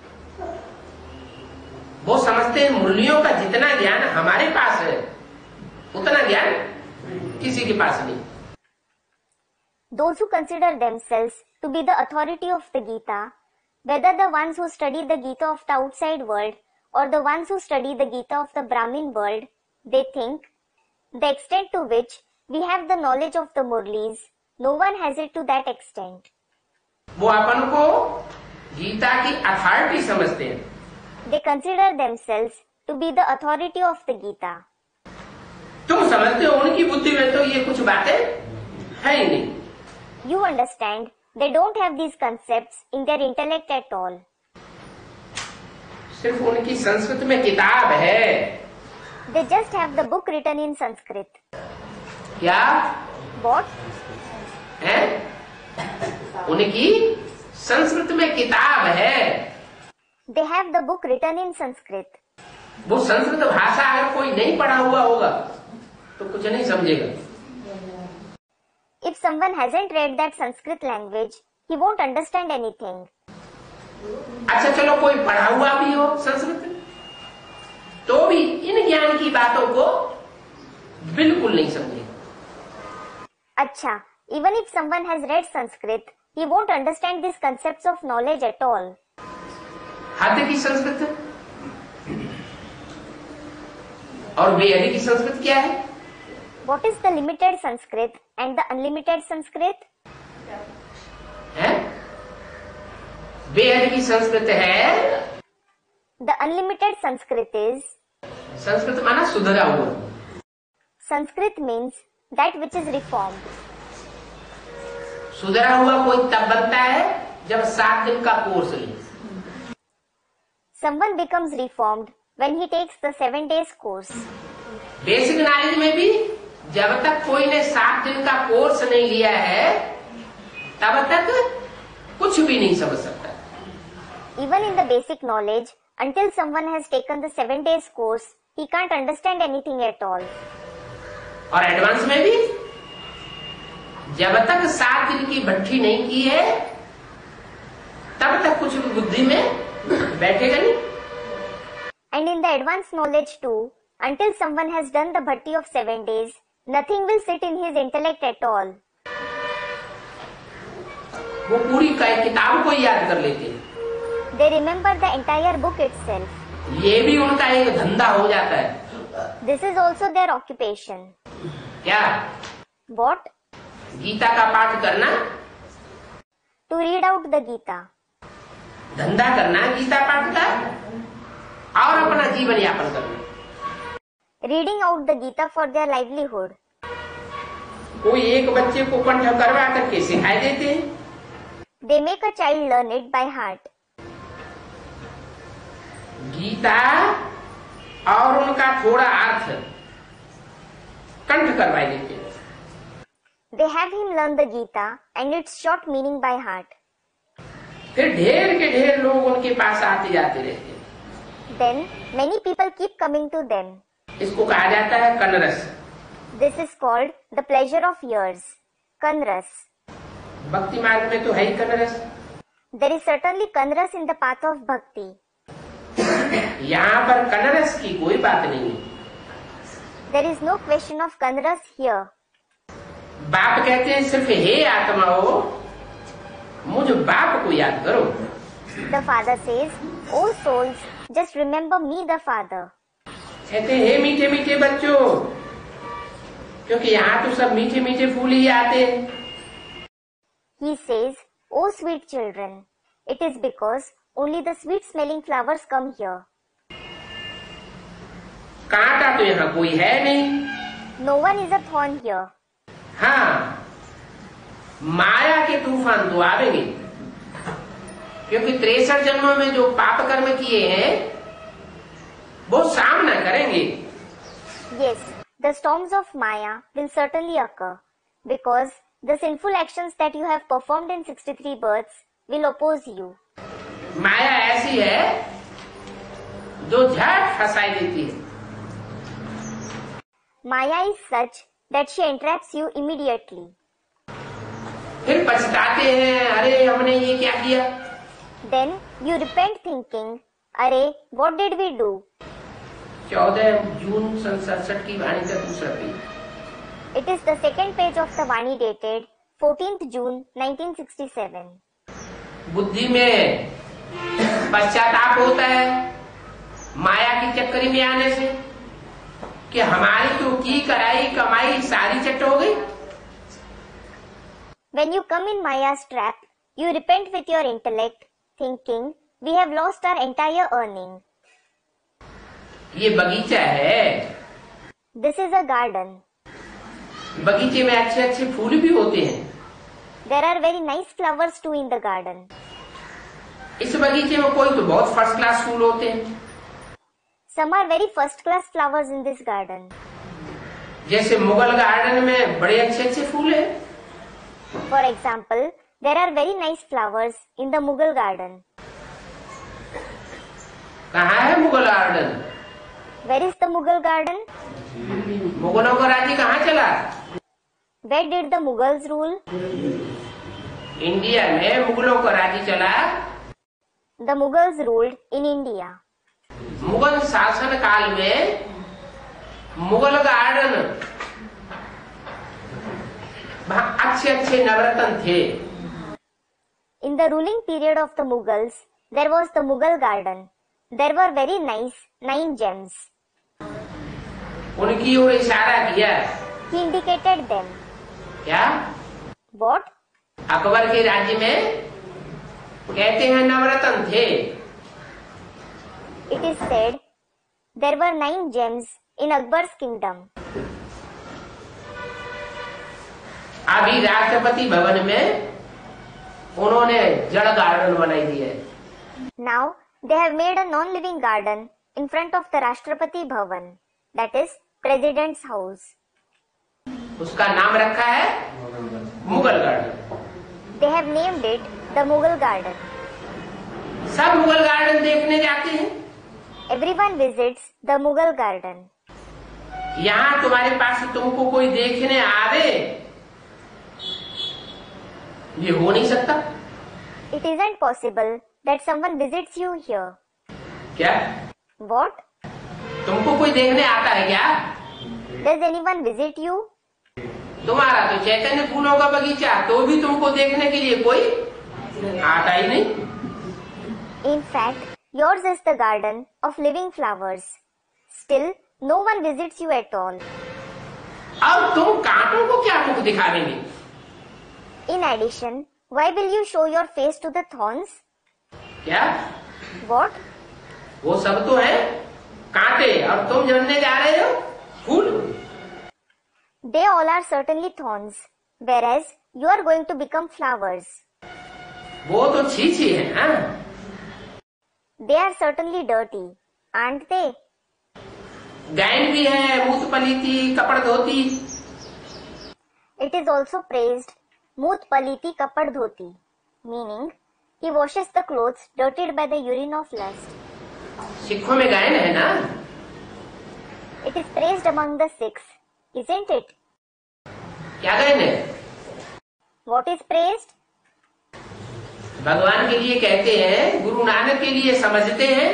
वो समझते हैं मुरलियों का जितना ज्ञान हमारे पास है उतना ज्ञान किसी के पास नहीं. Those who consider themselves to be the authority of the Gita, whether the ones who study the Gita of the outside world or the ones who study the Gita of the Brahmin world, they think the extent to which we have the knowledge of the Murlis, no one has it to that extent. वो अपन को गीता की authority समझते हैं. They consider themselves to be the authority of the Gita. तुम समझते हो उनकी बुद्धि में तो ये कुछ बातें है ही नहीं. You understand, they don't have these concepts in their intellect at all. सिर्फ उनकी संस्कृत में किताब है. They just have the book written in Sanskrit. क्या? What? है? उनकी संस्कृत में किताब है. They have the book written in Sanskrit. वो संस्कृत भाषा अगर कोई नहीं पढ़ा हुआ होगा तो कुछ नहीं समझेगा. If someone hasn't read that Sanskrit language, he won't understand anything. अच्छा चलो कोई पढ़ा हुआ भी हो संस्कृत तो भी इन ज्ञान की बातों को बिल्कुल नहीं समझेगा. Acha, even if someone has read Sanskrit, he won't understand these concepts of knowledge at all. हद की संस्कृत और बेहद की संस्कृत क्या है? What is the limited Sanskrit and the unlimited Sanskrit? है? बेहद की संस्कृत है, The unlimited Sanskrit is, Sanskrit माना सुधरा हुआ. Sanskrit means that which is reformed. सुधरा हुआ कोई तब बनता है जब 7 दिन का कोर्स ले. Someone becomes reformed when he takes the 7 days course. Basic knowledge में भी जब तक कोई ने 7 दिन का कोर्स नहीं लिया है तब तक कुछ भी नहीं समझ सकता. Even in the basic knowledge, until someone has taken the 7 days course, he can't understand anything at all. और एडवांस में भी जब तक 7 दिन की भट्ठी नहीं की है तब तक कुछ भी बुद्धि में बैठेगा नहीं. And in the advanced knowledge too, until someone has done the bhatti of 7 days, nothing will sit in his intellect at all. वो पूरी किताब को याद कर लेते हैं. They remember the entire book itself. ये भी उनका एक धंधा हो जाता है. This is also their occupation. क्या? What? गीता का पाठ करना, To read out the Gita. धंधा करना गीता पाठ का और अपना जीवन यापन करना. Reading out the Gita for their livelihood. कोई एक बच्चे को कंठ करवा करके सिखाई देते हैं. They make a child learn it by heart. Gita और उनका थोड़ा अर्थ कंठ करवा देते हैं. They have him learn the Gita and its short meaning by heart. फिर ढेर के ढेर लोग उनके पास आते जाते रहते हैं. Then many people keep coming to them. इसको कहा जाता है कनरस. This is called the pleasure of ears. Kanras. भक्ति मार्ग में तो है ही कनरस. There is certainly kanras in the path of bhakti. यहाँ पर कनरस की कोई बात नहीं है. There is no question of kanras here. बाप कहते हैं सिर्फ हे आत्माओ मुझ बाप को याद करो. The father says, "O souls, just remember me, the father." कहते हैं हे मीठे मीठे बच्चों, क्योंकि यहाँ तो सब मीठे मीठे फूल ही आते हैं. He says, "O sweet children." It is because only the sweet smelling flowers come here. कांटा तो यहाँ कोई है नहीं. No one is a thorn here. हाँ, माया के तूफान तो आवेंगे, क्योंकि 63 जन्मों में जो पाप कर्म किए हैं वो सामना करेंगे. Yes, the storms of Maya will certainly occur because the sinful actions that you have performed in 63 births will oppose you. माया ऐसी है जो झट फंसाई देती है. Maya is such that she entraps you immediately. फिर पछताते हैं, अरे हमने ये क्या किया. Then you repent thinking, "Arey, what did we do?" 14 जून सन 67 की वाणी का दूसरा page. It is the second page of the Vani dated 14th June 1967. बुद्धि में पश्चाताप होता है माया की चक्करी में आने से कि हमारी तो की कराई कमाई सारी चट हो गई. When you come in Maya's trap, you repent with your intellect, thinking, "We have lost our entire earning." ये बगीचा है. This is a garden. बगीचे में अच्छे अच्छे फूल भी होते हैं. There are very nice flowers too in the garden. इस बगीचे में कोई तो बहुत फर्स्ट क्लास फूल होते हैं. Some are very first class flowers in this garden. जैसे मुगल गार्डन में बड़े अच्छे अच्छे फूल हैं. For example, there are very nice flowers in the Mughal garden. कहाँ है Mughal garden? Where is the Mughal garden? मुगलों का राज्य कहाँ चला? Where did the Mughals rule? India में मुगलों का राज्य चला. The Mughals ruled in India. Mughal शासन काल में मुगल गार्डन अच्छे अच्छे नवरत्न थे. In the ruling period of the Mughals, there was the Mughal garden. There were very nice 9 gems. उनकी ओर इशारा किया. He indicated them. क्या? What? अकबर के राज्य में कहते हैं नवरत्न थे. It is said there were 9 gems in Akbar's kingdom. अभी राष्ट्रपति भवन में उन्होंने जड़ गार्डन बनाई दी है. Now they have made a non-living garden in front of the Rashtrapati Bhavan, that is President's house. उसका नाम रखा है Mughal garden. They have named it the Mughal garden. सब मुगल गार्डन देखने जाते हैं. Everyone visits the Mughal garden. यहाँ तुम्हारे पास तुमको कोई देखने आवे, ये हो नहीं सकता. It isn't possible that someone visits you here. क्या? What? तुमको कोई देखने आता है क्या? Does anyone visit you? तुम्हारा तो चैतन्य फूलों का बगीचा, तो भी तुमको देखने के लिए कोई आता ही नहीं. In fact, yours is the garden of living flowers. Still, no one visits you at all. अब तुम कांटों को क्या मुख दिखावेंगे? In addition, why will you show your face to the thorns? क्या? What? वो सब तो है कांटे, और तुम जानने जा रहे हो फूल. They all are certainly thorns, whereas you are going to become flowers. वो तो छीछी है. हाँ? They are certainly dirty, aren't they? गैंड भी है, मूत पलीती कपड़ धोती. It is also praised Moot Paliti Kapad Dhoti, meaning he washes the clothes dirtied by the urine of lust. सिखों में गैंड है ना? It is praised among the Sikhs, isn't it? क्या गैंड है? What is praised? भगवान के लिए कहते हैं, गुरु नानक के लिए समझते हैं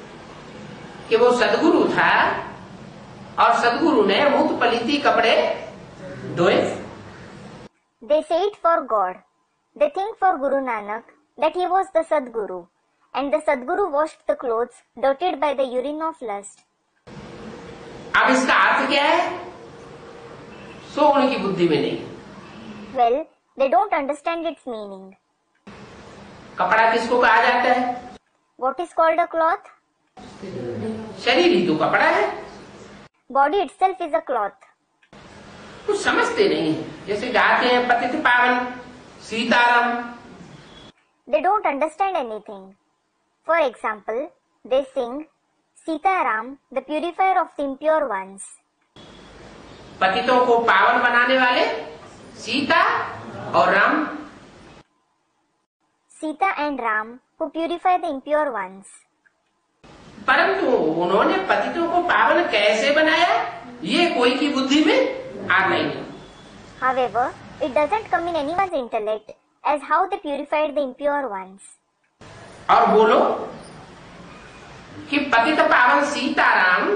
कि वो सदगुरु था और सदगुरु ने मूत पलीती कपड़े धोए. They say it for God. They think for Guru Nanak that he was the Sadguru, and the Sadguru washed the clothes dirtied by the urine of lust. अब इसका अर्थ क्या है? सो उनकी बुद्धि में नहीं. Well, they don't understand its meaning. कपड़ा किसको कहा जाता है? What is called a cloth? शरीर ही तो कपड़ा है. Body itself is a cloth. कुछ समझते नहीं है. जैसे गाते हैं पतित पावन Sitaram. They don't understand anything. For example, they sing Sitaram, the purifier of the impure ones. पतितों को पावन बनाने वाले सीता और Ram. Sita and Ram, who purify the impure ones. परंतु उन्होंने पतितों को पावन कैसे बनाया, ये कोई की बुद्धि में आ नहीं. However, it doesn't come in anyone's intellect as how they purified the impure ones. और बोलो कि पतित पावन सीताराम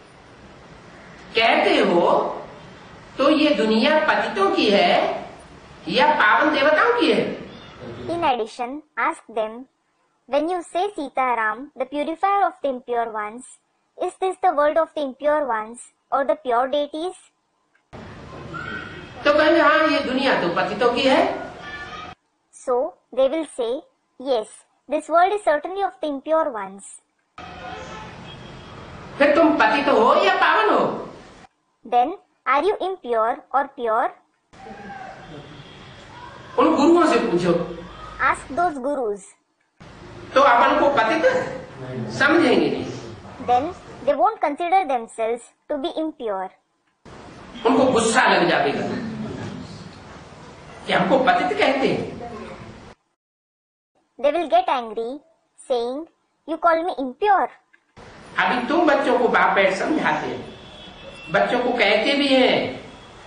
कहते हो तो ये दुनिया पतितों की है या पावन देवताओं की है? In addition, ask them, when you say Sitaram, the purifier of the impure ones, is this the world of the impure ones or the pure deities? तो कहेंगे हाँ ये दुनिया तो पतितों की है. So, they will say, yes, this world is certainly of the impure ones. फिर तुम पतित हो या पावन हो? Then, are you impure or pure? उन गुरुओं से पूछो. Ask those gurus. तो अपन को पतित समझेंगे नहीं. Then, they won't consider themselves to be impure. उनको गुस्सा लग जाएगा कि हमको पतित कहते हैं. They will get angry, saying, you call me impure. अभी तुम बच्चों को बाप बैठ समझाते हैं, बच्चों को कहते भी हैं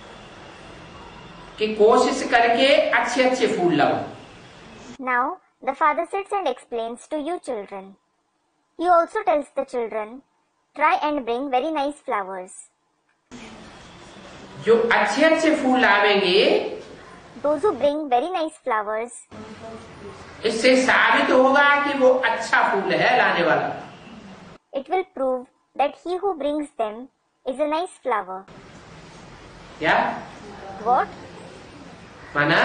कि कोशिश करके अच्छे अच्छे फूल लाओ. Now, the father sits and explains to you children. He also tells the children, try and bring very nice flowers. जो अच्छे अच्छे फूल लावेंगे, Those who bring very nice flowers, इससे साबित होगा कि वो अच्छा फूल है लाने वाला। It will prove that he who brings them is a nice flower. क्या What? माना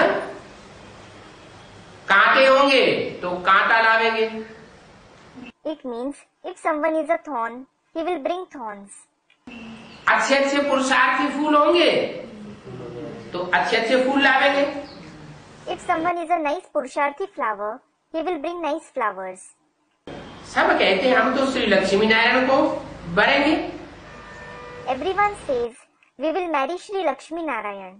कांटे होंगे तो कांटा लावेंगे। It means if someone is a thorn, he will bring thorns. अच्छे अच्छे पुरुषार्थी फूल होंगे तो अच्छे अच्छे फूल लावेंगे। If someone is a nice Purusharthi flower, he will bring nice flowers. सब कहते हैं हम तो श्री लक्ष्मी नारायण को बरेंगे। Everyone says we will marry Shri Lakshmi Narayan.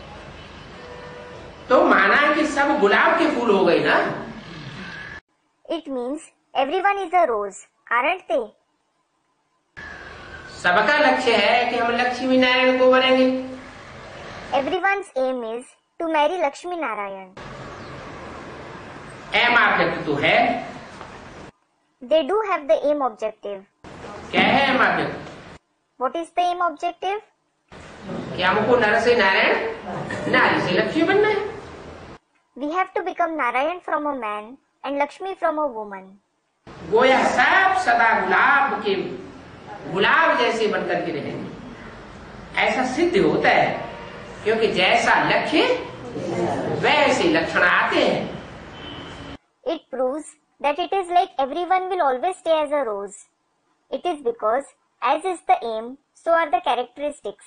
तो माना कि सब गुलाब के फूल हो गए ना। It means everyone is a rose, aren't they? सबका लक्ष्य है कि हम लक्ष्मी नारायण को बनेंगे। Everyone's aim is to marry Lakshmi Narayan. Aim object तो है। They do have the aim objective. क्या है aim object? What is the aim objective? कि हमको नर से नारायण, नारी से लक्ष्मी बनना है। We have to become Narayan from a man and Lakshmi from a woman. गोया सब सदा गुलाब जैसे बनकर के रहेंगे। ऐसा सिद्ध होता है क्योंकि जैसा लक्ष्य वैसे लक्षण आते हैं। It proves that it is like everyone will always stay as a rose. It is because as is the aim, so are the characteristics.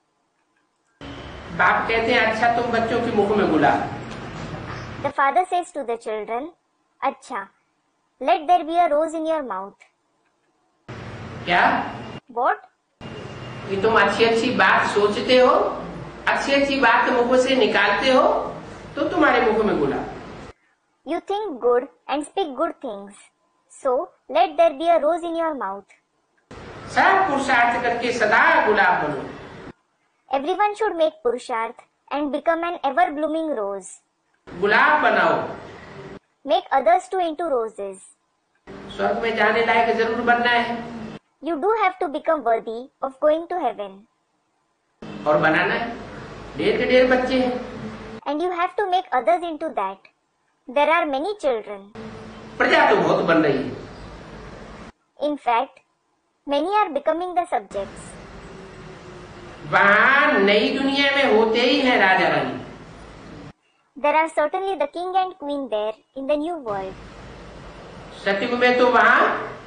बाप कहते हैं अच्छा तुम बच्चों के मुख में गुलाब। The father says to the children, "Acha, let there be a rose in your mouth." क्या? What? कि तुम अच्छी अच्छी बात सोचते हो, अच्छी अच्छी बात मुख से निकालते हो, तो तुम्हारे मुख में गुलाब। You think good and speak good things. So, let there be a rose in your mouth. सब पुरुषार्थ करके सदा गुलाब बनो। Everyone should make Purusharth and become an ever-blooming rose. गुलाब बनाओ। Make others too into roses. स्वर्ग में जाने लायक जरूर बनना है। You do have to become worthy of going to heaven. और बनाना है। ढेर के ढेर बच्चे हैं। And you have to make others into that. There are many children. प्रजा तो बहुत बन रही है। In fact, many are becoming the subjects. वहाँ नई दुनिया में होते ही हैं Raja Rani. There are certainly the king and queen there in the new world. सतयुग में तो वहाँ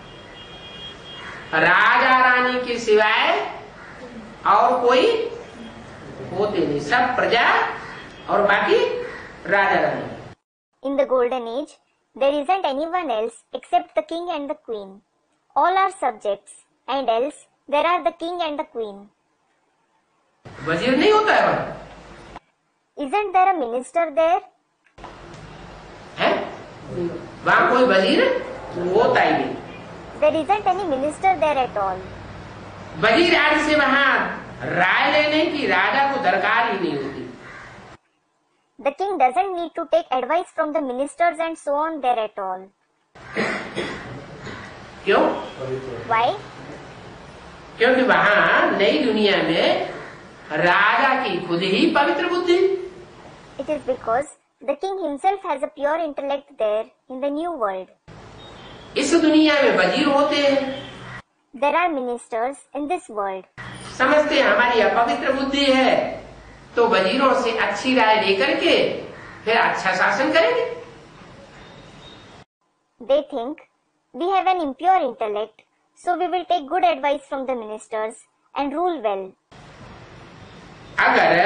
राजा रानी के सिवाय और कोई होते नहीं, सब प्रजा और बाकी Raja Rani. In the golden age, there isn't anyone else except the king and the queen. All are subjects, and else there are the king and the queen. वजीर नहीं होता है वहाँ? Isn't there a minister there? है? वहाँ कोई वजीर होता ही नहीं। There isn't any minister there at all. वजीर आज से वहाँ राय लेने की राजा को दरकार ही नहीं होती। The king doesn't need to take advice from the ministers and so on there at all. क्यों? Why? क्योंकि वहाँ नई दुनिया में राजा की खुद ही पवित्र बुद्धि। It is because the king himself has a pure intellect there in the new world. इस दुनिया में वजीर होते हैं। There are ministers in this world. समझते हैं हमारी अपवित्र बुद्धि है तो वजीरों से अच्छी राय लेकर के फिर अच्छा शासन करेंगे। They think we have an impure intellect, so we will take good advice from the ministers and rule well. अगर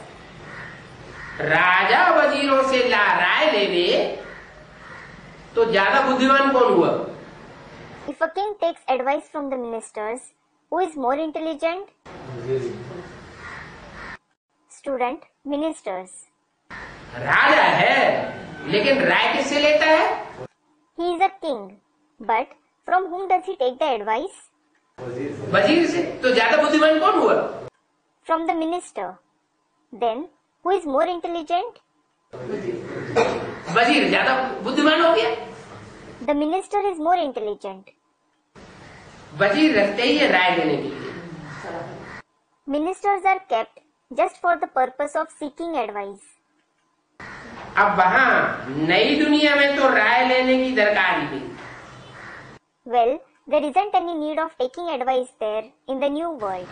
राजा वजीरों से राय ले ले तो ज्यादा बुद्धिमान कौन हुआ? If a king takes advice from the ministers, who is more intelligent? Student, ministers. राजा है लेकिन राय किससे लेता है? He is a king, but from whom does he take the advice? वजीर से। तो ज्यादा बुद्धिमान कौन हुआ? From the minister. Then, who is more intelligent? वजीर ज्यादा बुद्धिमान हो गया। The minister is more intelligent. वजीर रखते ही है राय देने के लिए। Ministers are kept just for the purpose of seeking advice. अब वहां नई दुनिया में तो राय लेने की दरकार ही नहीं। Well, there isn't any need of taking advice there in the new world.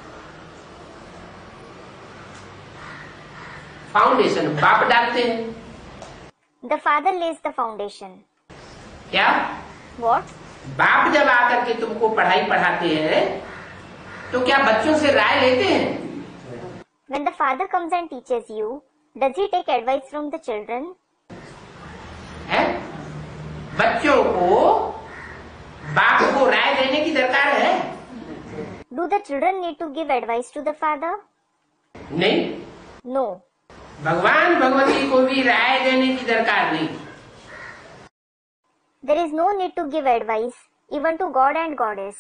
Foundation बाप डालते हैं। The father lays the foundation. क्या? What? बाप जब आकर के तुमको पढ़ाई पढ़ाते हैं तो क्या बच्चों से राय लेते हैं? When the father comes and teaches you, does he take advice from the children? है? बच्चों को बाप को राय देने की दरकार है? Do the children need to give advice to the father? नहीं। No. भगवान भगवती को भी राय देने की दरकार नहीं। There is no need to give advice even to God and Goddess.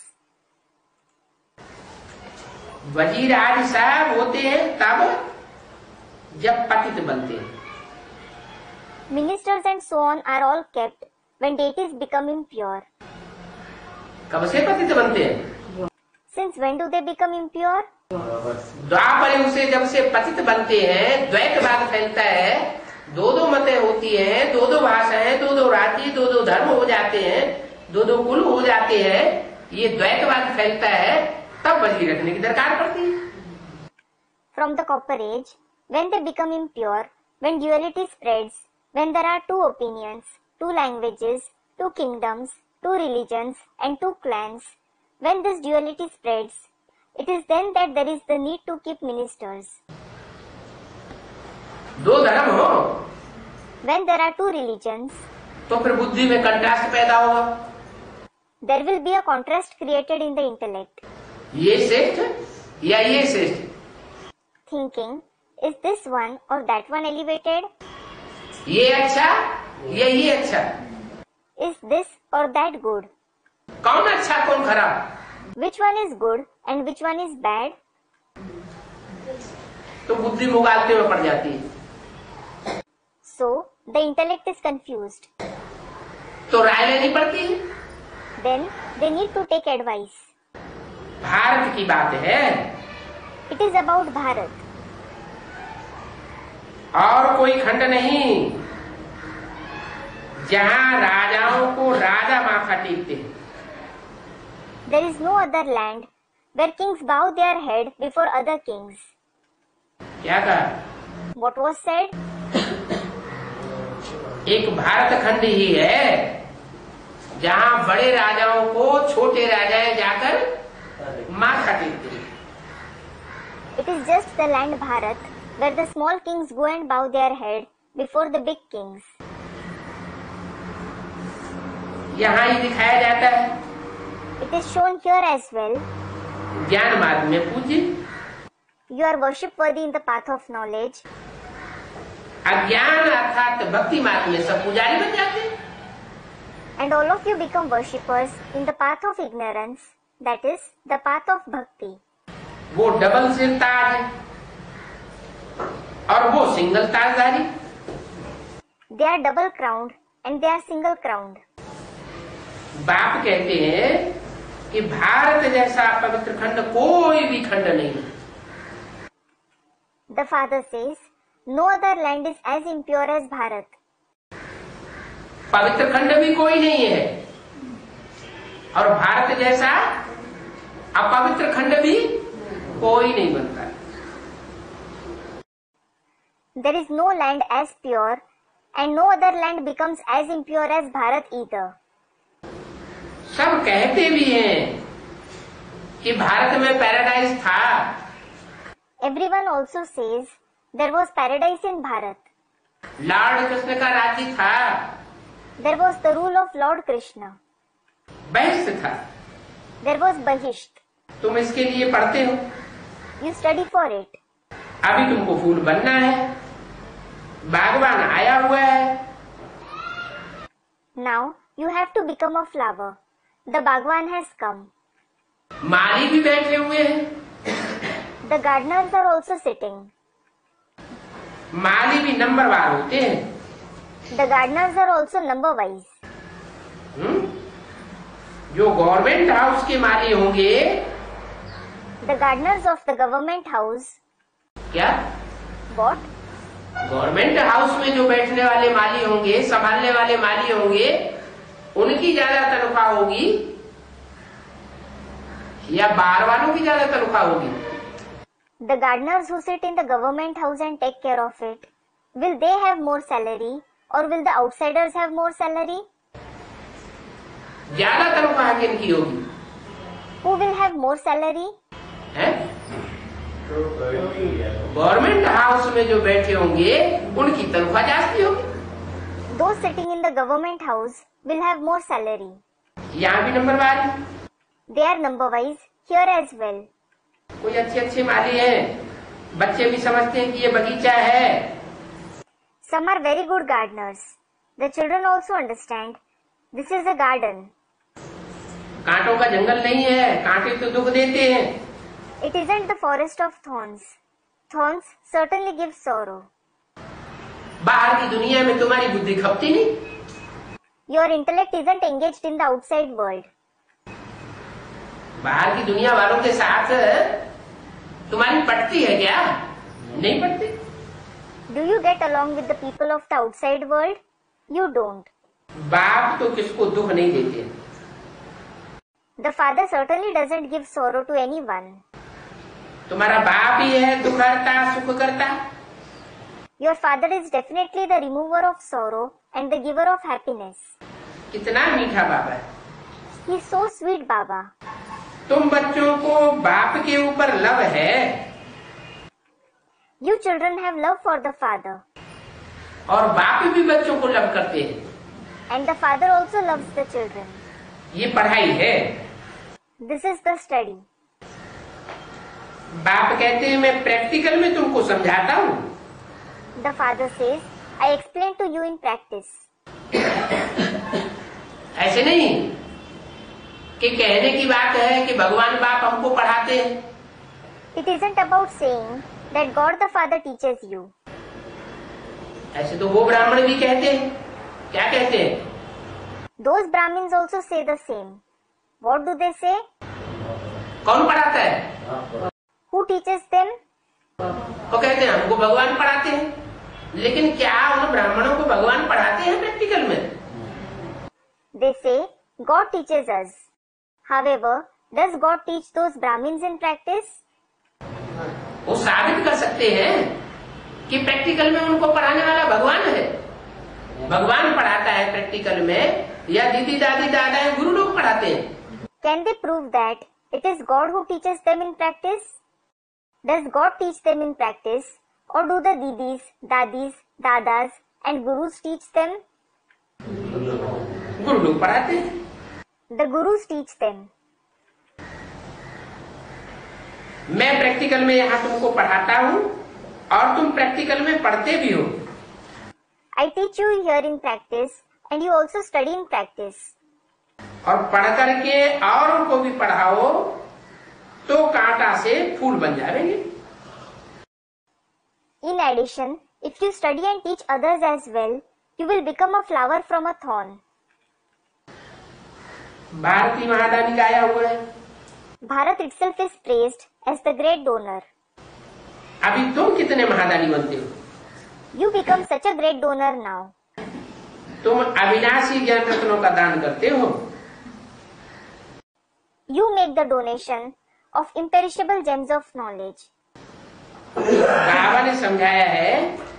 वजीर आदि साहब होते हैं तब जब पतित बनते हैं। Ministers and so on are all kept when deities become impure. कब से पतित बनते हैं? Since when do they become impure? द्वापर युग से जब से पतित बनते हैं, द्वैतवाद फैलता है, दो दो मतें होती हैं, दो दो भाषाएं, दो दो राज्य, दो दो धर्म हो जाते हैं, दो दो कुल हो जाते हैं, ये द्वैतवाद फैलता है, तब बजी रखने की दरकार पड़ती है। From the Copper Age, when they become impure, when duality spreads, when there are two opinions, two languages, two kingdoms, two religions and two clans, when this duality spreads, it is then that there is the need to keep ministers. दो धर्म हो When there are two religions, तो फिर बुद्धि में contrast पैदा होगा। there will be a contrast created in the intellect. ये श्रेष्ठ या ये श्रेष्ठ? Thinking, is this one or that one elevated? ये अच्छा या ये अच्छा? Is this or that good? कौन अच्छा कौन खराब? Which one is good and which one is bad? तो बुद्धि मुगालते में पड़ जाती है। So, the intellect is confused. तो राय लेनी पड़ती है। Then, they need to take advice. Bharat की बात है It is about Bharat. और कोई खंड नहीं जहां राजाओं को राजा माथा टेकते हैं। There is no other land where kings bow their head before other kings. क्या कहा? What was said? एक भारत खंड ही है जहां बड़े राजाओं को छोटे राजाएं जाकर माथा टेकते हैं। It is just the land Bharat where the small kings go and bow their head before the big kings. यहाँ ही दिखाया जाता है। It is shown here as well. ज्ञान मार्ग में पूज्य, You are worship worthy in the path of knowledge. अज्ञान अर्थात भक्ति मार्ग में सब पुजारी बन जाते हैं। And all of you become worshippers in the path of ignorance, that is, the path of bhakti. वो डबल सिर ताज है और वो सिंगल ताजदारी। They are double crowned and they are single crowned. बाप कहते हैं कि भारत जैसा पवित्र खंड कोई भी खंड नहीं है। The father says, no other land is as impure as Bharat. पवित्र खंड भी कोई नहीं है और भारत जैसा अपवित्र खंड भी कोई नहीं बनता। There is no land as pure and no other land becomes as impure as Bharat either. सब कहते भी हैं कि भारत में पैराडाइज था। Everyone also says there was paradise in Bharat. Lord Krishna का राज्य था, There was the rule of Lord Krishna. बहिष्ठ था। There was Bahishth. तुम इसके लिए पढ़ते हो, You study for it. अभी तुमको फूल बनना है, बागवान आया हुआ है। Now you have to become a flower. The Bhagwan has come. माली भी बैठे हुए हैं, The gardeners are also sitting. माली भी नंबरवार होते हैं। The gardeners are also number wise. जो गवर्नमेंट हाउस के माली होंगे, The gardeners of the government house. क्या What? गवर्नमेंट हाउस में जो बैठने वाले माली होंगे, संभालने वाले माली होंगे, उनकी ज्यादा तनख्वाह होगी या बाहर वालों की ज्यादा तनख्वाह होगी? The gardeners who sit in the government house and take care of it, will they have more salary or will the outsiders have more salary? ज्यादा तनख्वाह किनकी होगी? Who will have more salary? है? गवर्नमेंट हाउस में जो बैठे होंगे उनकी तनख्वाह जास्ती होगी। Those sitting in the government house will have more salary. यहाँ भी नंबर वारी। They are number wise here as well. कोई अच्छे अच्छे माली हैं, बच्चे भी समझते हैं कि ये बगीचा है। Some are very good gardeners. The children also understand this is a garden. कांटों का जंगल नहीं है, कांटे तो दुख देते हैं। It isn't the forest of thorns. Thorns certainly give sorrow. बाहर की दुनिया में तुम्हारी बुद्धि खपती नहीं। Your intellect isn't engaged in the outside world. बाहर की दुनिया वालों के साथ तुम्हारी पटती है क्या? नहीं पटती। Do you get along with the people of the outside world? You don't. बाप तो किसको दुख नहीं देते। The father certainly doesn't give sorrow to anyone. तुम्हारा बाप ही है दुख हरता सुख करता। Your father is definitely the remover of sorrow and the giver of happiness. कितना मीठा बाबा है। He is so sweet, Baba. तुम बच्चों को बाप के ऊपर लव है। You children have love for the father. और बाप भी बच्चों को लव करते हैं। And the father also loves the children. ये पढ़ाई है। This is the study. बाप कहते हैं मैं प्रैक्टिकल में तुमको समझाता हूँ। The father says, I explain to you in practice. ऐसे नहीं कि कहने की बात है कि भगवान बाप हमको पढ़ाते हैं। It isn't about saying that God the Father teaches you. ऐसे तो वो ब्राह्मण भी कहते हैं। क्या कहते हैं? Those Brahmins also say the same. What do they say? कौन पढ़ाता है? Who teaches them? वो कहते हैं हमको भगवान पढ़ाते हैं। लेकिन क्या उन ब्राह्मणों को भगवान पढ़ाते हैं प्रैक्टिकल में? They say God teaches us. However, does God teach those Brahmins in practice? वो साबित कर सकते हैं कि प्रैक्टिकल में उनको पढ़ाने वाला भगवान है। भगवान पढ़ाता है प्रैक्टिकल में या दीदी दादी दादा है गुरु लोग पढ़ाते हैं? Can they prove that it is God who teaches them in practice? Does God teach them in practice, or do the didis, dadis, dadas and gurus teach them? गुरु लोग पढ़ाते हैं। The gurus teach them. मैं practical में यहाँ तुमको पढ़ाता हूँ और तुम प्रैक्टिकल में पढ़ते भी हो। I teach you here in practice and you also study in practice. और पढ़ करके औरों को भी पढ़ाओ तो कांटा से फूल बन जाएंगे। In addition, if you study and teach others as well, you will become a flower from a thorn. Bharti महादानी गाया हुआ है। Bharat itself is praised as the great donor. अभी तुम कितने महादानी बनते हो? You become such a great donor now. तुम अविनाशी ज्ञान रत्नों का दान करते हो। You make the donation of imperishable gems of knowledge. बाबा ने समझाया है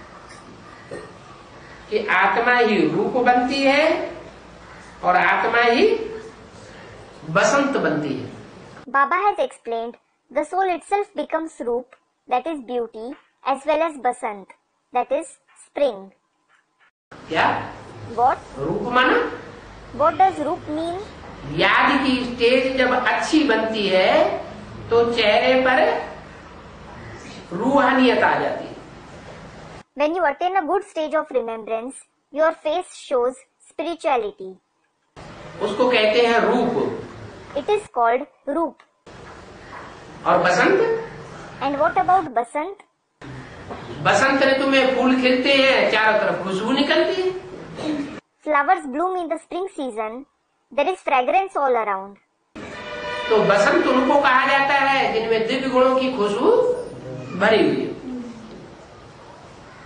कि आत्मा ही रूप बनती है और आत्मा ही बसंत बनती है। Baba has explained the soul itself becomes Roop, that is beauty, as well as Basant, that is spring. क्या? What? रूप माना? What does Roop mean? याद की स्टेज जब अच्छी बनती है तो चेहरे पर रूहानियत आ जाती है। When you attain a good stage of remembrance, your face shows spirituality. उसको कहते हैं रूप। It is called Roop. और बसंत? And what about Basant? बसंत ऋतु में फूल खिलते हैं, चारों तरफ खुशबू निकलती है। Flowers bloom in the spring season. There is fragrance all around. तो बसंत उनको कहा जाता है जिनमें दिव्य गुणों की खुशबू भरी हुई है।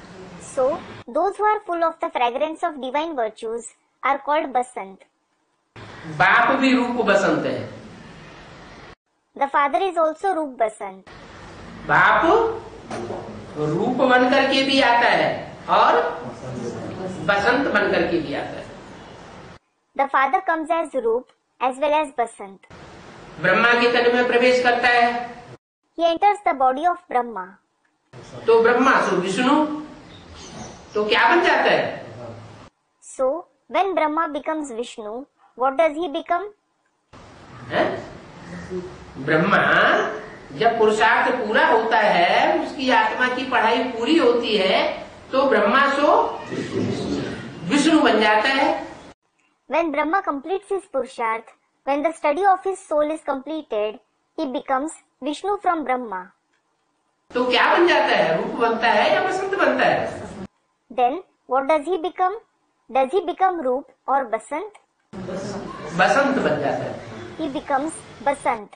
So, those who are full of the fragrance of divine virtues are called Basant. बाप भी रूप बसंत है। The father is also Roop Basant. बाप रूप बन करके भी आता है और बसंत बन करके भी आता है। The father comes as Roop as well as Basant. Brahma के तन में प्रवेश करता है He enters the body of Brahma. तो ब्रह्मा सो विष्णु, तो क्या बन जाता है? So, when Brahma becomes Vishnu, what does he become? है? ब्रह्मा जब पुरुषार्थ पूरा होता है, उसकी आत्मा की पढ़ाई पूरी होती है, तो ब्रह्मा सो विष्णु बन जाता है। When Brahma completes his Purusharth, when the study of his soul is completed, he becomes Vishnu from Brahma. तो क्या बन जाता है? रूप बनता है या बसंत बनता है? Then, what does he become? Does he become Roop or Basant? बसंत बन जाता है। He becomes Basant.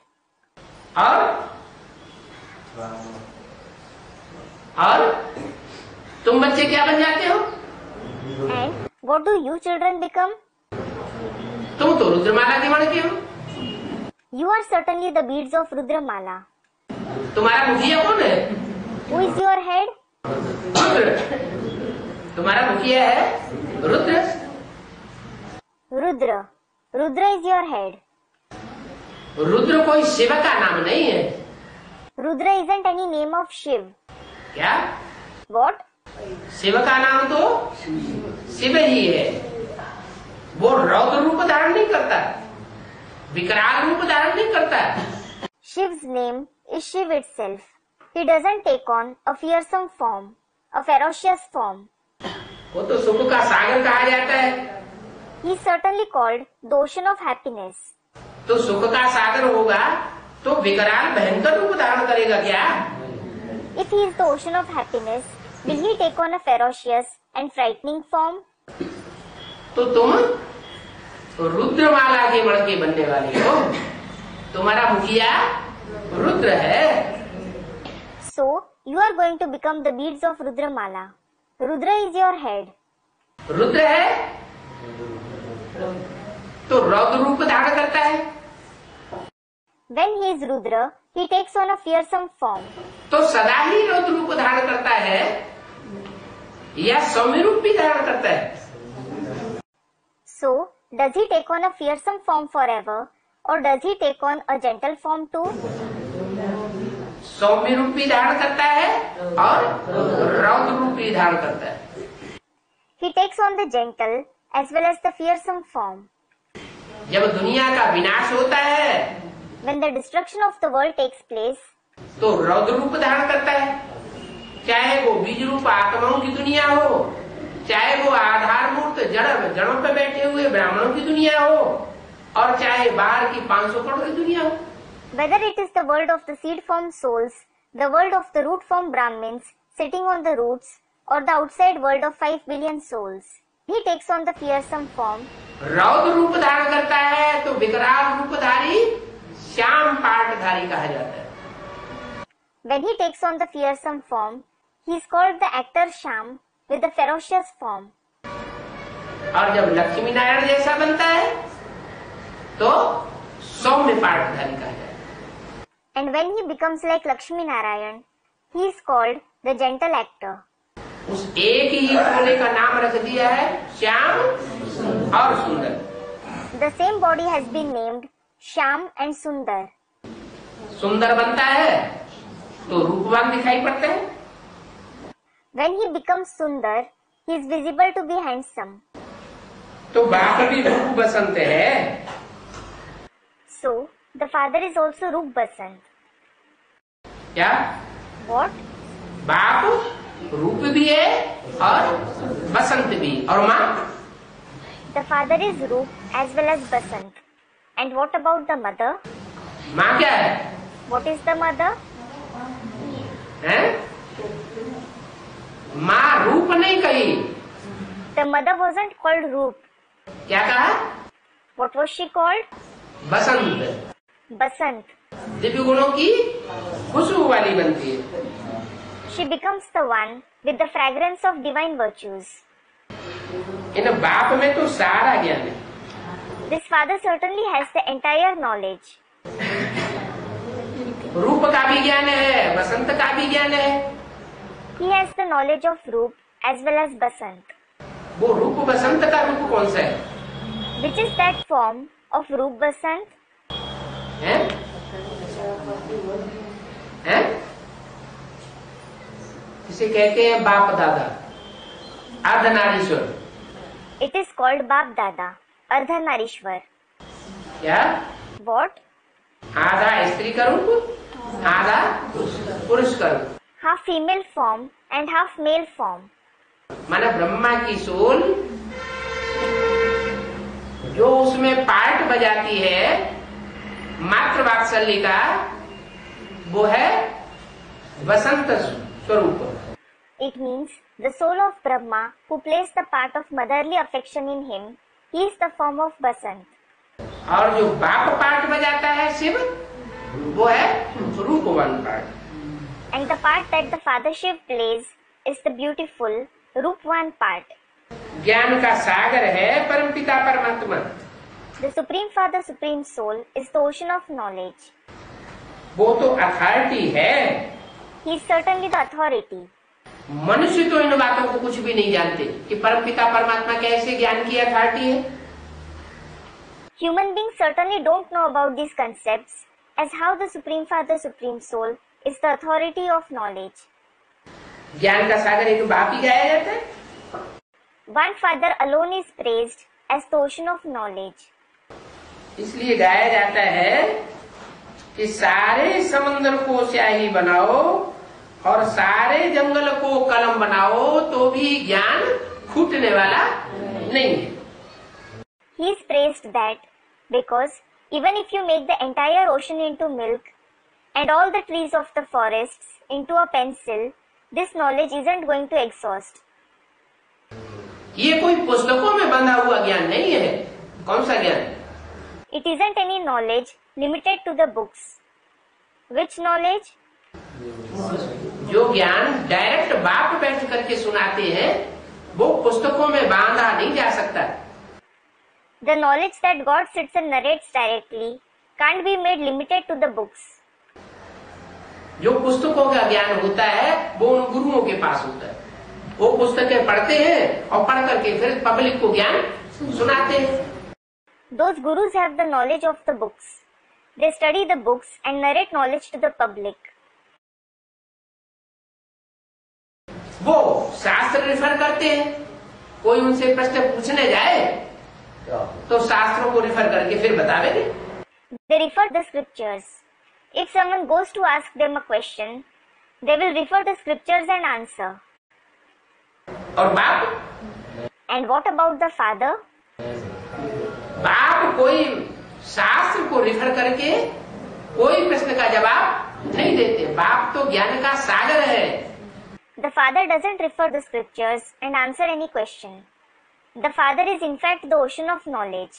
और तुम बच्चे क्या बन जाते हो? And what do you children become? तुम तो रुद्रमाला के मण के हो। You are certainly the beads of Rudramala. तुम्हारा मुखिया कौन है? Who is your head? Rudra. तुम्हारा मुखिया है Rudra. Rudra. Rudra is your head. Rudra कोई शिव का नाम नहीं है। Rudra isn't any name of Shiv. क्या? What? शिव का नाम तो शिव ही है। वो रौद्र रूप धारण नहीं करता, विकराल रूप धारण नहीं करता। Shiv's name is Shiv itself. He doesn't take on a fearsome form, a ferocious form. वो तो सुख का सागर कहा जाता है। He is certainly called the ocean of happiness. तो सुख का सागर होगा तो विकराल भयंकर रूप धारण करेगा क्या? If he is the ocean of happiness, will he take on a ferocious and frightening form? तो तुम रुद्रमाला के मण के बनने वाले हो। तुम्हारा मुखिया रुद्र है। So, you are going to become the beads of Rudramala. Rudra is your head. Rudra है तो रौद्र रूप धारण करता है। When he is Rudra, he takes on a fearsome form. तो सदा ही रौद्र रूप धारण करता है या सौम्य रूप भी धारण करता है? So, does he take on a fearsome form forever, or does he take on a gentle form too? सौम्य रूप भी धारण करता है और रौद्र रूप भी धारण करता है। He takes on the gentle as well as the fearsome form. जब दुनिया का विनाश होता है When the destruction of the world takes place, तो रौद्र रूप धारण करता है, चाहे वो बीज रूप आत्माओं की दुनिया हो, चाहे वो आधार मूर्त जड़ों पे बैठे हुए ब्राह्मणों की दुनिया हो, और चाहे बाहर की 500 करोड़ की दुनिया हो। whether it is the world of the seed form souls, the world of the root form Brahmins sitting on the roots, or the outside world of 5 billion souls, he takes on the fearsome form. रौद्र रूप धारण करता है तो विकराल रूपधारी श्याम पाठधारी कहा जाता है। When he takes on the fearsome form, he is called the actor Sham with the ferocious form. और जब लक्ष्मी नारायण जैसा बनता है तो सौम्य पाठधारी कहा जाता है। And when he becomes like Lakshmi Narayan, he is called the gentle actor. उस एक ही कोने का नाम रख दिया है श्याम और सुंदर। The same body has been named Sham and Sundar. सुंदर बनता है तो रूपवान दिखाई पड़ता है। When he becomes Sundar, he is visible to be handsome. तो बाप भी रूप बसंत है। So, the father is also Roop Basant. क्या? What? बाप रूप भी है और बसंत भी, और माँ? The father is Roop as well as Basant. And what about the mother? माँ क्या है? What is the mother? हैं? माँ रूप नहीं कही। The mother wasn't called Roop. क्या कहा? What was she called? Basant. Basant. Divya गुणों की खुशबू वाली बनती है, She becomes the one with the fragrance of divine virtues. इन बाप में तो सारा ज्ञान है. This father certainly has the entire knowledge. रूप का भी ज्ञान है, बसंत का भी ज्ञान है. He has the knowledge of Roop as well as Basant. वो रूप बसंत का रूप कौन सा है? Which is that form of Roop Basant? हैं? हैं? इसे कहते हैं बाप दादा, Ardhanarishvara. It is called Bap Dada, Ardhanarishwar. क्या? What? आधा स्त्री का रूप, आधा पुरुष का रूप. Half female form and half male form. माने ब्रह्मा की सोल जो उसमें पार्ट बजाती है मातृ वात्सल्य का, वो है वसंत स्वरूप. It means the soul of Brahma who plays the part of motherly affection in him, he is the form of Basant. और जो बाप पार्ट बजाता है शिव, वो है रूपवान part. And the part that the Father Shiv plays is the beautiful Roopwan part. ज्ञान का सागर है परमपिता परमात्मा. The Supreme Father, Supreme Soul is the ocean of knowledge. वो तो अथॉरिटी है. He is certainly the authority. मनुष्य तो इन बातों को कुछ भी नहीं जानते कि परमपिता परमात्मा कैसे ज्ञान की अथॉरिटी है. Human beings certainly don't know about these concepts as how the Supreme Father, Supreme Soul is the authority of knowledge. ज्ञान का सागर एक बाप ही गाया जाता है. One Father alone is praised as the ocean of knowledge. इसलिए गाया जाता है कि सारे समंदर को स्याही बनाओ और सारे जंगल को कलम बनाओ तो भी ज्ञान छूटने वाला नहीं है. He is praised that because even if you make the entire ocean into milk and all the trees of the forests into a pencil, this knowledge isn't going to exhaust. ये कोई पुस्तकों में बंधा हुआ ज्ञान नहीं है. कौन सा ज्ञान? It isn't any knowledge limited to the books. Which knowledge? जो ज्ञान डायरेक्ट बाप बैठ करके सुनाते हैं, वो पुस्तकों में बांधा नहीं जा सकता. The knowledge that God sits and narrates directly can't be made limited to the books. जो पुस्तकों का ज्ञान होता है वो उन गुरुओं के पास होता है. वो पुस्तकें पढ़ते हैं और पढ़ करके फिर पब्लिक को ज्ञान सुनाते हैं. Those gurus have the knowledge of the books. They study the books and narrate knowledge to the public. वो शास्त्र रेफर करते हैं. कोई उनसे प्रश्न पूछने जाए तो शास्त्रों को रेफर करके फिर बतावेंगे. They refer the scriptures. If someone goes to ask them a question, they will refer the scriptures and answer. और बाप? And what about the Father? बाप कोई शास्त्र को रेफर करके कोई प्रश्न का जवाब नहीं देते. बाप तो ज्ञान का सागर है. The Father doesn't refer the scriptures and answer any question. The Father is in fact the ocean of knowledge.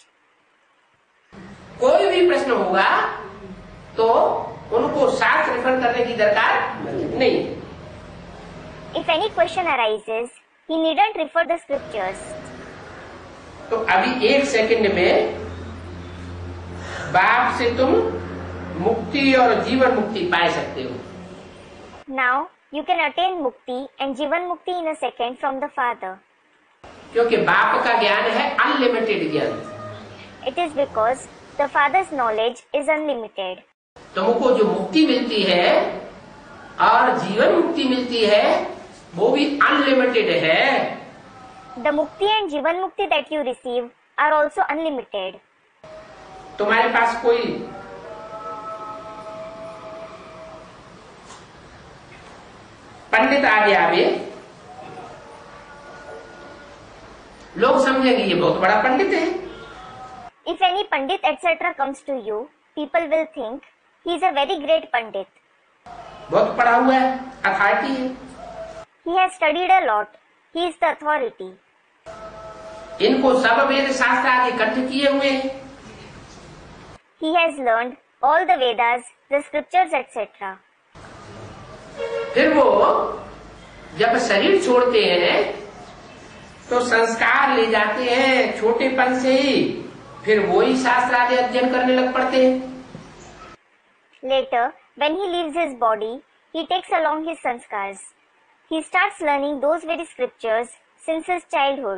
कोई भी प्रश्न होगा तो उनको शास्त्र रेफर करने की दरकार नहीं. If any question arises, he needn't refer the scriptures. तो अभी एक सेकंड में बाप से तुम मुक्ति और जीवन मुक्ति पा सकते हो. Now you can attain mukti and jivan mukti in a second from the Father. क्योंकि बाप का ज्ञान है अनलिमिटेड ज्ञान. It is because the Father's knowledge is unlimited. तुमको जो मुक्ति मिलती है और जीवन मुक्ति मिलती है वो भी अनलिमिटेड है. The mukti and jivan mukti that you receive are also unlimited. तुम्हारे पास कोई पंडित आ गया, अभी लोग समझेंगे ये बहुत बड़ा पंडित है. If any pandit etc. comes to you, people will think he is a very great pandit. बहुत पढ़ा हुआ है, अथॉरिटी है. He has studied a lot. He is the authority. इनको सब वेद शास्त्र आदि कंठ किए हुए हैं. He has learned all the Vedas, the scriptures etc. फिर वो जब शरीर छोड़ते हैं तो संस्कार ले जाते हैं छोटेपन से ही, फिर वही शास्त्र आदि अध्ययन करने लग पड़ते हैं। Later, when he leaves his body, he takes along his sanskars. He starts learning those very scriptures since his childhood.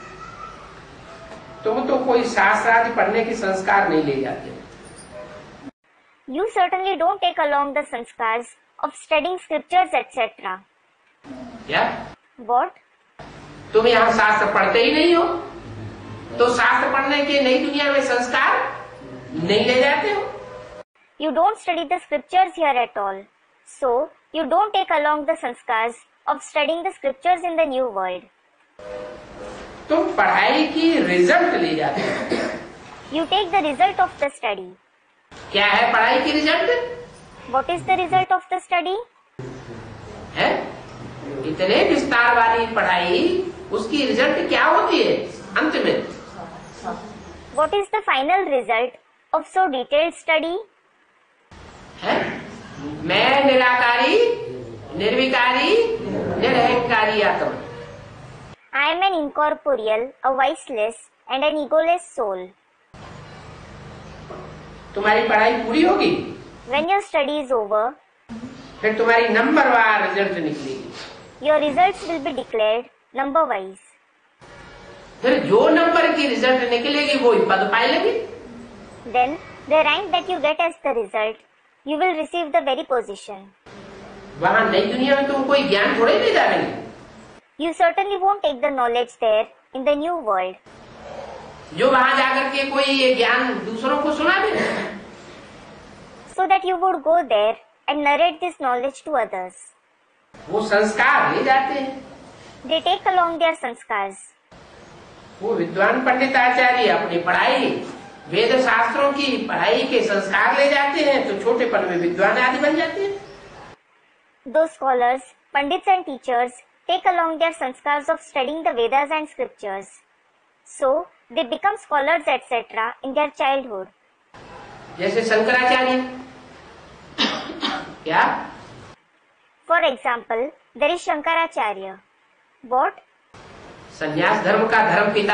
तुम तो कोई शास्त्र आदि पढ़ने के संस्कार नहीं ले जाते। You certainly don't take along the sanskars of studying scriptures, etc. क्या? What? तुम यहाँ शास्त्र पढ़ते ही नहीं हो, तो शास्त्र पढ़ने के नई दुनिया में संस्कार नहीं ले जाते हो। You don't study the scriptures here at all. So, you don't take along the sanskars of studying the scriptures in the new world. तुम पढ़ाई की रिजल्ट ले जाते हो। You take the result of the study. क्या है पढ़ाई की result? What is the result of the study? है इतने विस्तार वाली पढ़ाई, उसकी रिजल्ट क्या होती है अंत में? What is the final result of so detailed study? है मैं निराकारी, निर्विकारी, निरहंकारी आत्मा। I am an incorporeal, a voiceless and an egoless soul. तुम्हारी पढ़ाई पूरी होगी, When your study is over, फिर तुम्हारी नंबरवार रिजल्ट निकलेगी। your results will be declared number wise. फिर जो नंबर की रिजल्ट निकलेगी वो ही पद पाए लगी। Then, the rank that you get as the result, you will receive the very position. वहाँ नई दुनिया में तुम कोई ज्ञान थोड़े ले जा रहे। You certainly won't take the knowledge there in the new world. जो वहाँ जाकर के कोई ये ज्ञान दूसरों को सुना दे, So that you would go there and narrate this knowledge to others. वो संस्कार ले जाते हैं। They take along their sanskars. वो विद्वान पंडित आचार्य अपनी पढ़ाई, वेद शास्त्रों की पढ़ाई के संस्कार ले जाते हैं, तो छोटेपन में विद्वान आदि बन जाते हैं। Those scholars, pandits and teachers take along their sanskars of studying the Vedas and scriptures. So, they become scholars etc. in their childhood. जैसे शंकराचार्य क्या? For example, there is Shankaracharya. What? संन्यास धर्म का धर्म पिता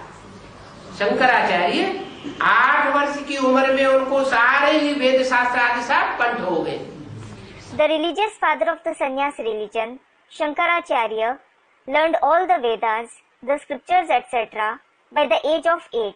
शंकराचार्य 8 वर्ष की उम्र में उनको सारे ही वेद शास्त्र आदि सब कंठ हो गए। The religious father of the sannyas religion, Shankaracharya, learned all the Vedas, the scriptures etc. by the age of 8.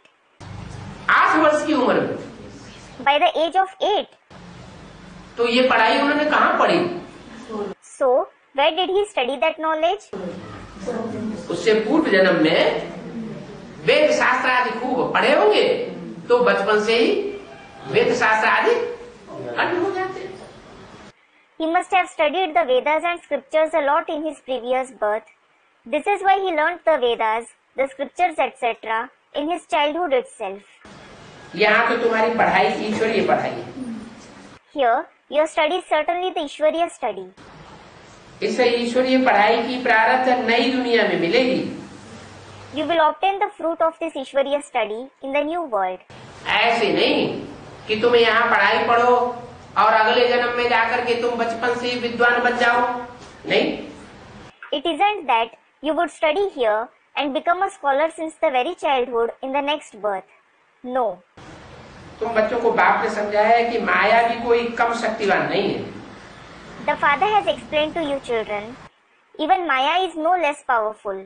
8 वर्ष की उम्र में। By the age of 8. तो ये पढ़ाई उन्होंने कहाँ पढ़ी? So, where did he study that knowledge? उससे पूर्व जन्म में वेद शास्त्र आदि खूब पढ़े होंगे, तो बचपन से ही वेद शास्त्र आदि कंठ हो जाते हैं। He must have studied the Vedas and scriptures a lot in his previous birth. This is why he learnt the Vedas, the scriptures etc. in his childhood itself. यहाँ तो तुम्हारी पढ़ाई ईश्वरीय पढ़ाई है। Here, your study is certainly the Ishwariya study. इस ईश्वरीय पढ़ाई की प्रारब्ध नई दुनिया में मिलेगी। You will obtain the fruit of this Ishwariya study in the new world. ऐसे नहीं कि तुम यहाँ पढ़ाई पढ़ो और अगले जन्म में जाकर के तुम बचपन से ही विद्वान बन जाओ, नहीं। It isn't that you would study here and become a scholar since the very childhood in the next birth. No. तुम बच्चों को बाप ने समझाया है कि माया भी कोई कम शक्तिवान नहीं है। The father has explained to you children, even Maya is no less powerful.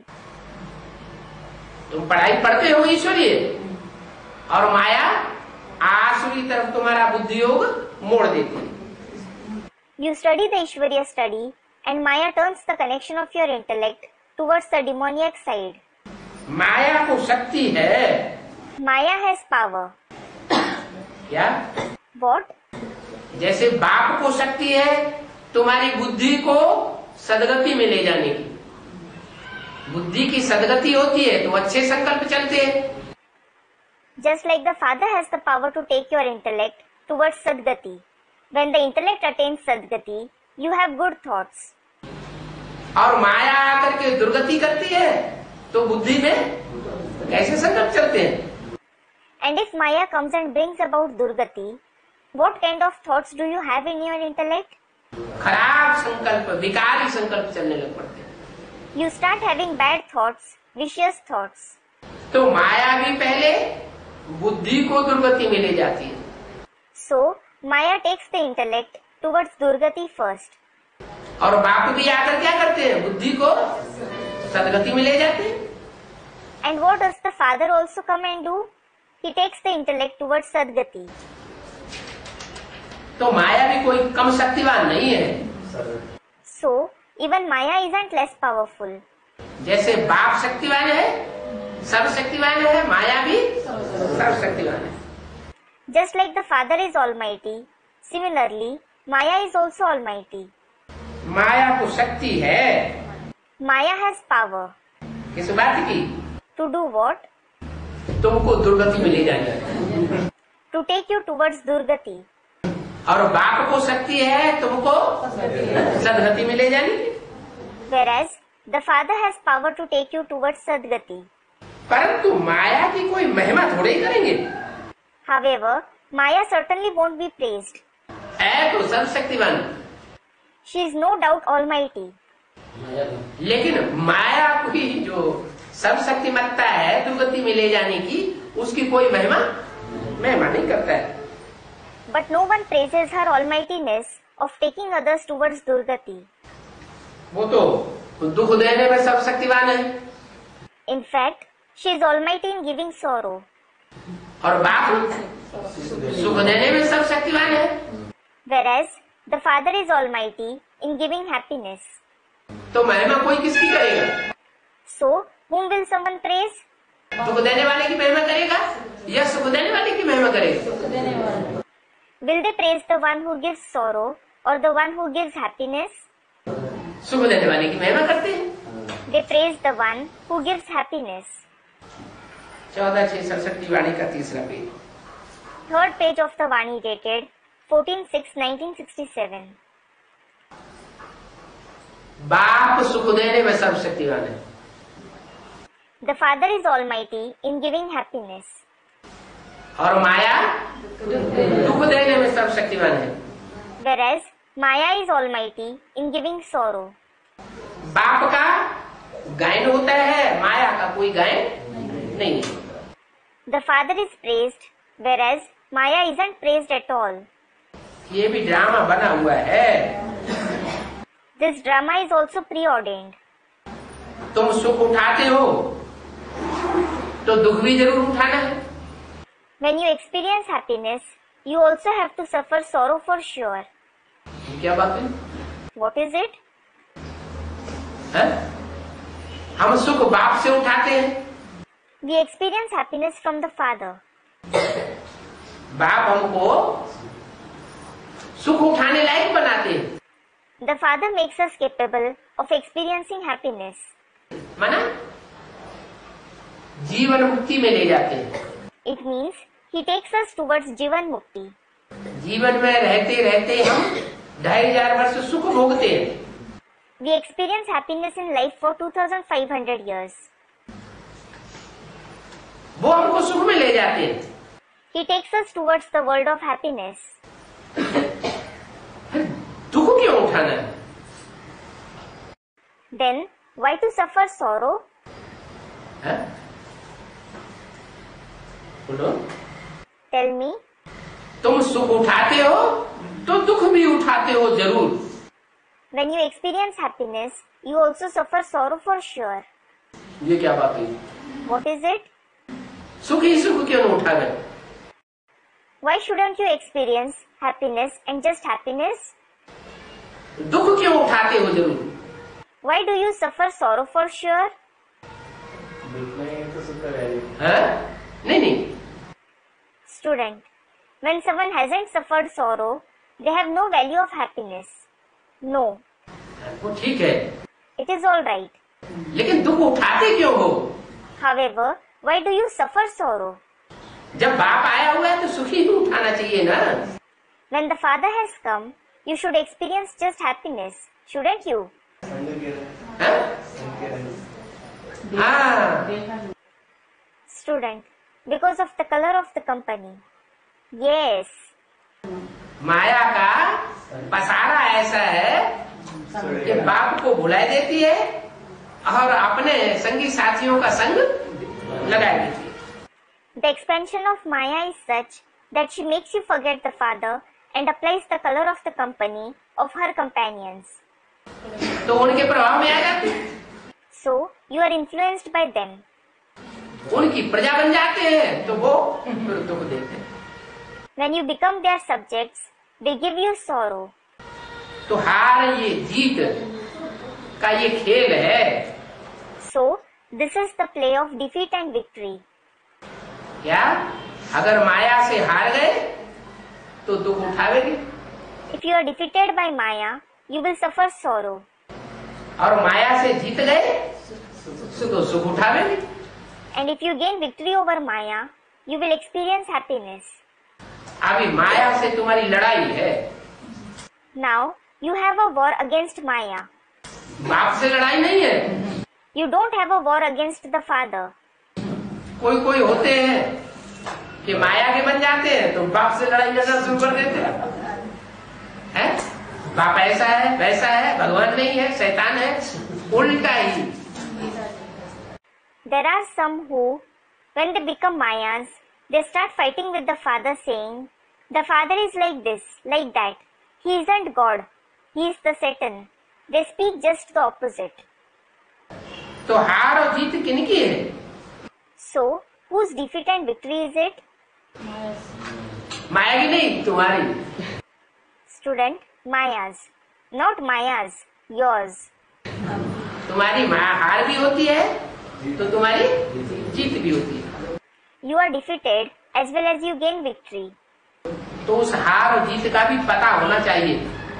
तुम पढ़ाई पढ़ते हो ईश्वरीय और माया आसुरी तरफ तुम्हारा बुद्धि योग मोड़ देती है। You study the Ishwariya study and Maya turns the connection of your intellect towards the demoniac side. माया को शक्ति है। Maya has power. क्या? What? जैसे बाप को शक्ति है तुम्हारी बुद्धि को सदगति में ले जाने की। बुद्धि की सदगति होती है तो अच्छे संकल्प चलते हैं। Just like the father has the power to take your intellect towards Sadgati. When the intellect attains Sadgati, you have good thoughts. और माया आकर के दुर्गति करती है तो बुद्धि में कैसे संकल्प चलते हैं? And if Maya comes and brings about Durgati, what kind of thoughts do you have in your intellect? खराब संकल्प, विकारी संकल्प चलने लग पड़ते हैं। You start having bad thoughts, vicious thoughts. तो माया भी पहले बुद्धि को दुर्गति में ले जाती है। So, Maya takes the intellect towards Durgati first. और बाप भी आकर क्या करते हैं? बुद्धि को सदगति में ले जाते हैं। And what does the father also come and do? He takes the intellect towards Sadgati. तो माया भी कोई कम शक्तिवान नहीं है। So, even Maya isn't less powerful. जैसे बाप शक्तिवान है, सर्वशक्तिवान है, माया भी सर्वशक्तिवान है। Just like the father is almighty, similarly, Maya is also almighty. माया को शक्ति है। Maya has power. किस बात की? To do what? तुमको दुर्गति में ले जाना। To take you towards Durgati. और बाप को शक्ति है तुमको सदगति में ले जाने की। Whereas, the father has power to take you towards Sadgati. परंतु माया की कोई महिमा थोड़े ही करेंगे। However, Maya certainly won't be praised. है तो सर्वशक्तिवान। She is no doubt almighty. लेकिन माया की जो सर्वशक्तिमत्ता है दुर्गति में ले जाने की, उसकी कोई महिमा नहीं करता है। But no one praises her almightiness of taking others towards Durgati. वो तो दुख देने में सर्वशक्तिवान है। In fact, she is almighty in giving sorrow. और बाप सुख देने में सर्वशक्तिवान है। Whereas, the father is almighty in giving happiness. तो महिमा कोई किसकी करेगा? So, whom will someone praise? दुख देने वाले की महिमा करेगा या सुख देने वाले की महिमा करेगा? Will they praise the one who gives sorrow or the one who gives happiness? सुख देने वाले की महिमा करते हैं। They praise the one who gives happiness. 14/6 की वाणी का तीसरा पेज। Third page of the Vani dated 14/6/1967. बाप सुख देने में सर्वशक्तिवान है। The father is almighty in giving happiness. और माया दुख देने में सर्वशक्तिवान है। Whereas, Maya is almighty in giving sorrow. बाप का गायन होता है, माया का कोई गायन नहीं है। The father is praised, whereas Maya isn't praised at all. ये भी ड्रामा बना हुआ है। This drama is also preordained. तुम सुख उठाते हो तो दुख भी जरूर उठाना है। When you experience happiness, you also have to suffer sorrow for sure. क्या बात है? What is it? है? हम सुख बाप से उठाते हैं। We experience happiness from the father. बाप हमको सुख उठाने लायक बनाते हैं। The father makes us capable of experiencing happiness. माना जीवन मुक्ति में ले जाते हैं। It means he takes us towards Jivan Mukti. जीवन में रहते रहते हम 2500 वर्ष सुख भोगते हैं। We experience happiness in life for 2500 years. वो हमको सुख में ले जाते हैं। He takes us towards the world of happiness. दुख क्यों उठाना है? Then, why to suffer sorrow? है? बोलो। Tell me. तुम सुख उठाते हो तो दुख भी उठाते हो जरूर। When you experience happiness, you also suffer sorrow for sure. ये क्या बात है? What is it? सुख ही सुख क्यों न उठा गए? Why shouldn't you experience happiness and just happiness? दुख क्यों उठाते हो जरूर? Why do you suffer sorrow for sure? है? नहीं। Student, when someone hasn't suffered sorrow, they have no value of happiness. No. वो ठीक है। It is all right. लेकिन दुख उठाते क्यों हो? However, why do you suffer sorrow? जब बाप आया हुआ है तो सुखी भी उठाना चाहिए ना? When the father has come, you should experience just happiness, shouldn't you? है? हाँ। Student, because of the color of the company. Yes. माया का पसारा ऐसा है कि बाप को भुला देती है और अपने संगी साथियों का संग लगाए देती है। The expansion of Maya is such that she makes you forget the father and applies the color of the company of her companions. तो उनके प्रभाव में आ जाती है, So you are influenced by them. उनकी प्रजा बन जाते हैं, तो वो फिर दुख देते हैं। When you become their subjects, they give you sorrow. तो हार ये जीत का ये खेल है। So this is the play of defeat and victory. क्या अगर माया से हार गए तो दुख उठावेगी, If you are defeated by Maya, you will suffer sorrow. और माया से जीत गए तो सुख उठावेगी। And if you gain victory over Maya, you will experience happiness. अभी माया से तुम्हारी लड़ाई है, Now you have a war against Maya. बाप से लड़ाई नहीं है। You don't have a war against the father. कोई कोई होते हैं कि माया के बन जाते हैं तो बाप से लड़ाई करना शुरू कर देते हैं। बाप ऐसा है वैसा है, भगवान नहीं है, शैतान है, उल्टा ही। There are some who, when they become Mayas, they start fighting with the father saying, the father is like this, like that. He isn't God. He is the Satan. They speak just the opposite. तो हार और जीत किनकी है? So, whose defeat and victory is it? माया की नहीं, तुम्हारी। Student, Maya's. Not Maya's, yours. तुम्हारी हार भी होती है तो तुम्हारी जीत भी होती है। You are defeated as well as you gain victory. तो उस हार और जीत का भी पता होना चाहिए।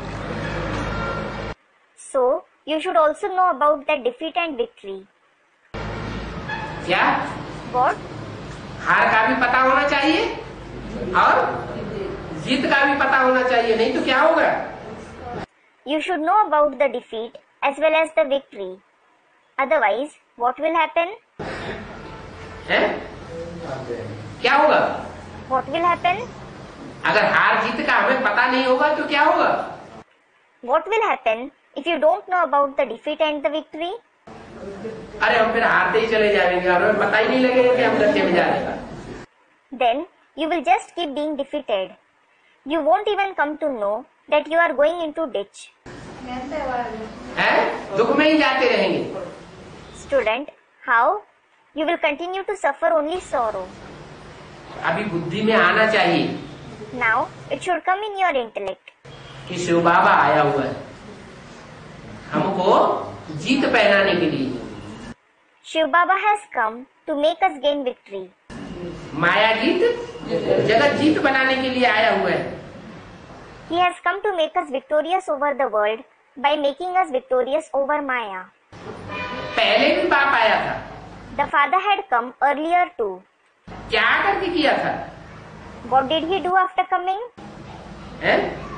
So, you should also know about the defeat and victory. क्या? What? हार का भी पता होना चाहिए और जीत का भी पता होना चाहिए, नहीं तो क्या होगा? You should know about the defeat as well as the victory. Otherwise, what will happen? है? क्या होगा? What will happen? अगर हार जीत का हमें पता नहीं होगा तो क्या होगा? What will happen if you don't know about the defeat and the victory? अरे हम फिर हारते ही चले जाएंगे और हमें पता ही नहीं लगेगा कि हम गड्ढे में जा रहे हैं। Then you will just keep being defeated. You won't even come to know that you are going into ditch. है? दुख में ही जाते रहेंगे। Student, how? You will continue to suffer only sorrow. अभी बुद्धि में आना चाहिए Now it should come in your intellect. कि शिव बाबा आया हुआ है हमको जीत पहनाने के लिए। Shiv Baba has come to make us gain victory. माया जीत जगत जीत बनाने के लिए आया हुआ है। He has come to make us victorious over the world by making us victorious over Maya. पहले भी बाप आया था। The father had come earlier too. क्या करके किया था? What did he do after coming? है?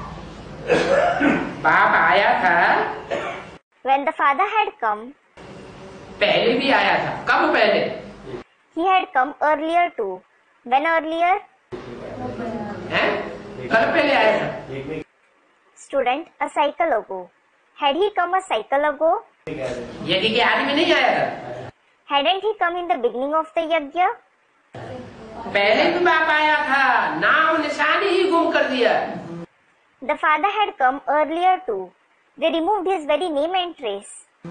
बाप आया था, When the father had come, पहले भी आया था। कब पहले? he had come earlier too. When earlier? है? कल पहले आया था। Student, a cycle ago. Had he come a cycle ago? यदि के आदि में नहीं आया था। Hadn't he come in the beginning of the yajna? पहले भी बाप आया था, नाम निशानी ही गुम कर दिया। The father had come earlier too. They removed his very name and trace.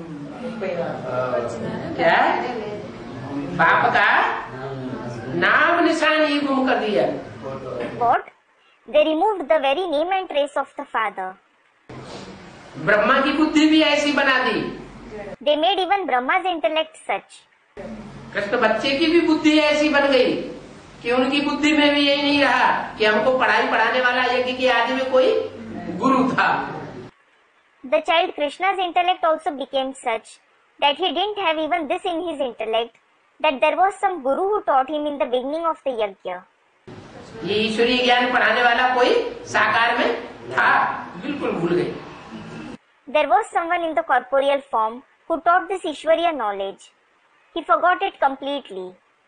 क्या? बाप का नाम निशानी ही गुम कर दिया। What? They removed the very name and trace of the father. Brahma की बुद्धि भी ऐसी बना दी। They made even Brahma's intellect such. Krishna बच्चे की भी बुद्धि ऐसी बन गई कि उनकी बुद्धि में भी यही नहीं रहा कि हमको पढ़ाई पढ़ाने वाला यज्ञ के आदि में कोई गुरु था। The child Krishna's intellect also became such that he didn't have even this in his intellect, that there was some guru who taught him in the beginning of the yajna. ये ईश्वरीय ज्ञान पढ़ाने वाला कोई साकार में था, बिल्कुल भूल गए। There was someone in the corporeal form who taught this Ishwariya knowledge. He forgot it completely.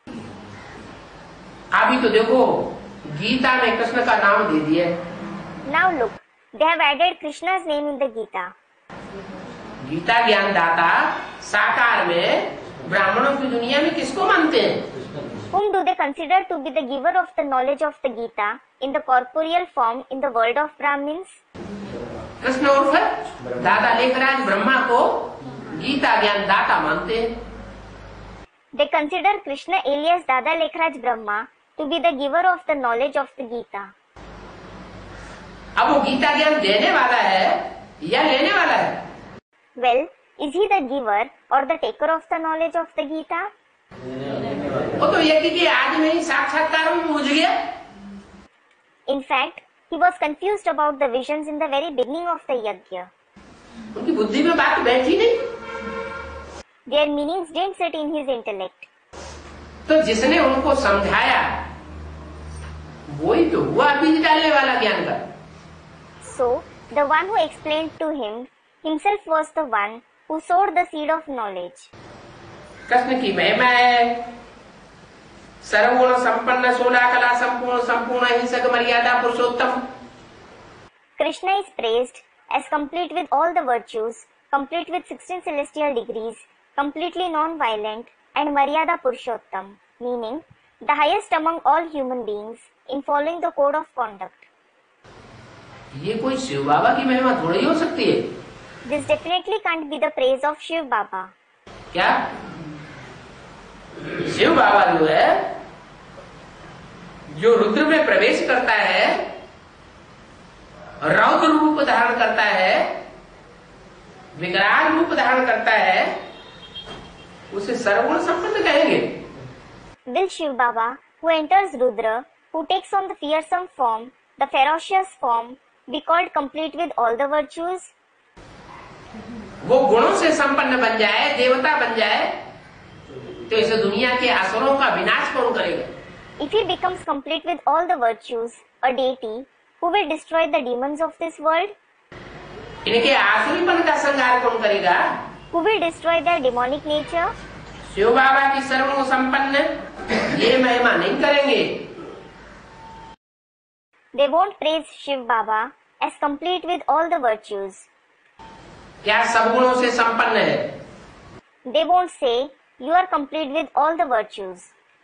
अभी तो देखो गीता में कृष्ण का नाम दे दिया। Now look, they have added Krishna's name in the Gita. Gita ज्ञान दाता साकार में ब्राह्मणों की दुनिया में किसको मानते हैं? Whom do they consider to be the giver of the knowledge of the Gita in the corporeal form in the world of Brahmins? Krishna उर्फ दादा लेखराज ब्रह्मा को गीता ज्ञान दाता मानते हैं। They consider Krishna alias Dada Lekhraj Brahma to be the giver of the knowledge of the Gita. अब वो गीता ज्ञान देने वाला है या लेने वाला है? Well, is he the giver or the taker of the knowledge of the Gita? वो तो यज्ञ के आदि में ही साक्षात्कार में मुझ गया। In fact, he was confused about the visions in the very beginning of the yajna. उनकी बुद्धि में बात बैठी नहीं। Their meanings didn't sit in his intellect. तो जिसने उनको समझाया वही तो हुआ बीज डालने वाला ज्ञान का। So, the one who explained to him himself was the one who sowed the seed of knowledge. Krishna की महिमा है सर्वगुण संपन्न 16 कला संपूर्ण संपूर्ण अहिंसक मर्यादा पुरुषोत्तम। Krishna is praised as complete with all the virtues, complete with 16 celestial degrees, completely non-violent, and Maryada Purushottam, meaning the highest among all human beings in following the code of conduct. ये कोई शिव बाबा की महिमा थोड़ी हो सकती है। This definitely can't be the praise of Shiv Baba. क्या शिव बाबा जो है जो रुद्र में प्रवेश करता है, रौद्र रूप धारण करता है, विकराल रूप धारण करता है, उसे सर्वगुण संपन्न कहेंगे। Will Shiv Baba, who enters Rudra, who takes on the fearsome form, the ferocious form, be called complete with all the virtues? वो गुणों से संपन्न बन जाए, देवता बन जाए, तो इस दुनिया के असुरों का विनाश कौन करेगा? If he becomes complete with all the virtues, a deity, who will destroy the demons of this world? इनके आसुरीपन का संहार कौन करेगा? Who will destroy their demonic nature? Shiv बाबा की सर्वगुण संपन्न ये महिमा नहीं करेंगे। They won't praise Shiv Baba as complete with all the virtues. क्या सब गुणों से संपन्न है? They won't say, you are complete with all the virtues.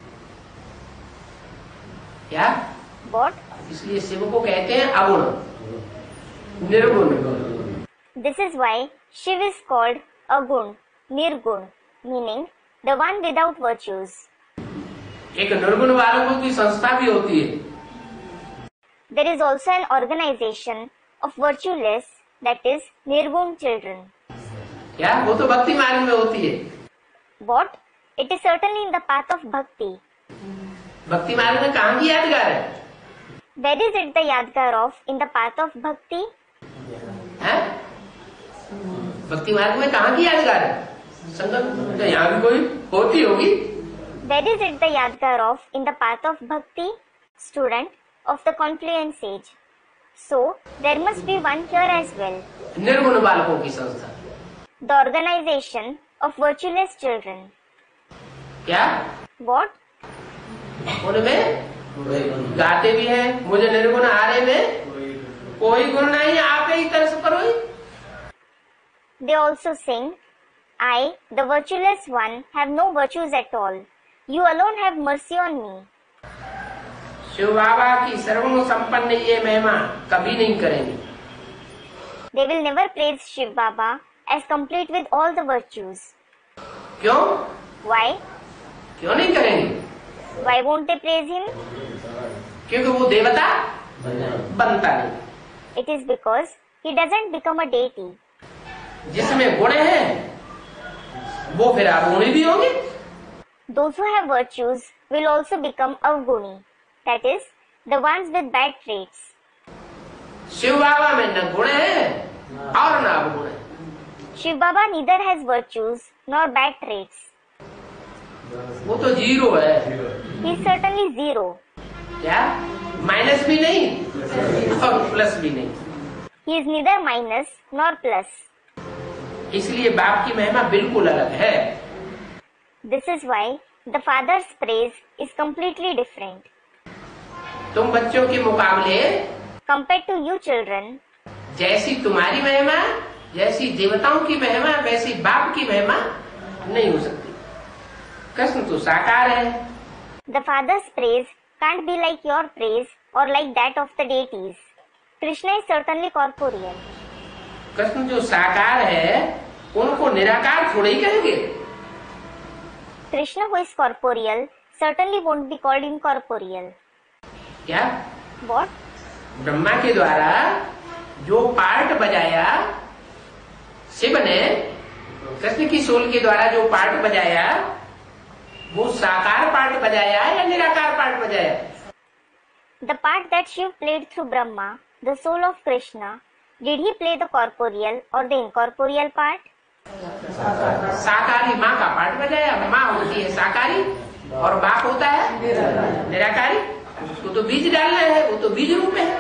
क्या? What? इसलिए शिव को कहते हैं अगुण, निर्गुण। This is why Shiv is called Agun, Nirgun, meaning the one without virtues. एक निर्गुण बालकों की संस्था भी होती है। There is also an organization of virtueless, that is Nirgun children. क्या? वो तो भक्ति मार्ग में होती है। What? It is certainly in the path of bhakti. भक्ति मार्ग में कहाँ की यादगार है? Where is it the yadgar of in the path of bhakti? है? भक्ति मार्ग में कहाँ की यादगार है? संगत तो यहाँ भी कोई होती होगी। Where is it the yadgar of in the path of bhakti? Student of the confluence age. So, there must be one here as well. निर्गुण बालकों की संस्था। The organization of virtueless children. क्या? What? उनमें गाते भी हैं, मुझे निर्गुण हारे में कोई गुण नहीं, आप ही तरस करो। They also sing, I, the virtueless one, have no virtues at all. You alone have mercy on me. Shiv बाबा की सर्वगुण संपन्न ये महिमा कभी नहीं करेंगे। They will never praise Shiv Baba as complete with all the virtues. क्यों? Why? क्यों नहीं करेंगे? Why won't they praise him? क्योंकि वो देवता बनता नहीं। It is because he doesn't become a deity. जिसमें गुण है वो फिर अवगुणी भी होंगे। Those who have virtues will also become avguni, that is, the ones with bad traits. Shiv बाबा में न गुण है और न अवगुण है। Shiv Baba neither has virtues nor bad traits. वो तो जीरो है। He is certainly zero. क्या? माइनस भी नहीं और प्लस भी नहीं। He is neither minus nor plus. इसलिए बाप की महिमा बिल्कुल अलग है। This is why the father's praise is completely different. तुम बच्चों के मुकाबले Compared to you children, जैसी तुम्हारी महिमा जैसी देवताओं की महिमा वैसी बाप की महिमा नहीं हो सकती। कृष्ण तो साकार है। The Father's praise can't be like your praise or like that of the deities. Krishna is certainly corporeal. Krishna जो साकार है उनको निराकार थोड़े ही कहेंगे। Krishna, who is corporeal, certainly won't be called incorporeal. क्या? What? ब्रह्मा के द्वारा जो पार्ट बजाया शिव ने, कृष्ण की सोल के द्वारा जो पार्ट बजाया वो साकार पार्ट बजाया या निराकार पार्ट बजाया? The part that Shiv played through Brahma, the soul of Krishna, did he play the corporeal or the incorporeal part? साकारी माँ का पार्ट बजाया। माँ होती है साकारी और बाप होता है निराकारी। उसको तो बीज डालना है, वो तो बीज रूप है।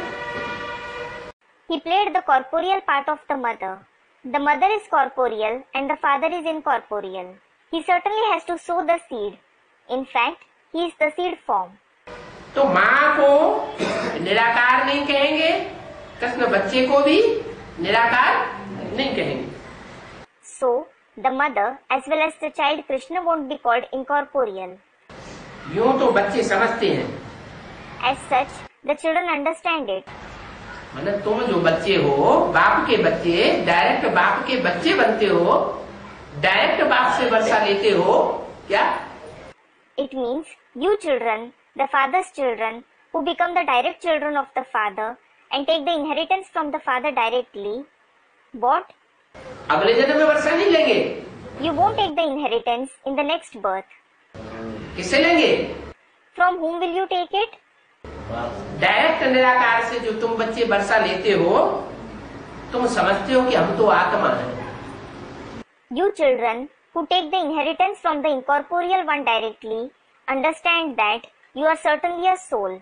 He played the corporeal part of the mother. The mother is corporeal and the father is incorporeal. He certainly has to sow the seed. In fact, he is the seed form. तो माँ को निराकार नहीं कहेंगे, कृष्ण बच्चे को भी निराकार नहीं कहेंगे। So, the mother as well as the child Krishna won't be called incorporeal. यूं तो बच्चे समझते हैं। As such, the children understand it. मतलब तुम जो बच्चे हो, बाप के बच्चे, डायरेक्ट बाप के बच्चे बनते हो, डायरेक्ट बाप से वर्षा लेते हो क्या? It means you children, the father's children, who become the direct children of the father and take the inheritance from the father directly. What? अगले जन्म में वर्षा नहीं लेंगे। You won't take the inheritance in the next birth. किससे लेंगे? From whom will you take it? Direct निराकार से जो तुम बच्चे वर्षा लेते हो, तुम समझते हो कि हम तो आत्मा है। You children who take the inheritance from the incorporeal one directly understand that you are certainly a soul.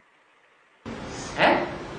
है?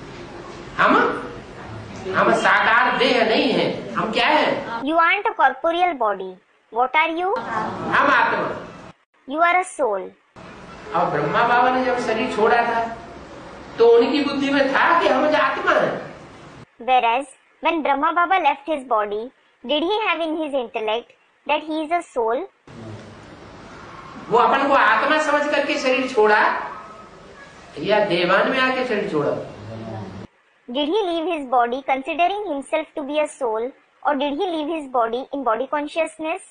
हम साकार देह नहीं है। हम क्या है? You aren't a corporeal body. What are you? हम आत्मा। You are a soul. और ब्रह्मा बाबा ने जब शरीर छोड़ा था तो उनकी बुद्धि में था कि हम आत्मा है। Whereas when Brahma Baba left his body, did he have in his intellect that he is a soul? वो अपन को आत्मा समझ करके शरीर छोड़ा या देवान में आके शरीर छोड़ा? Did he leave his body considering himself to be a soul, or did he leave his body in body consciousness?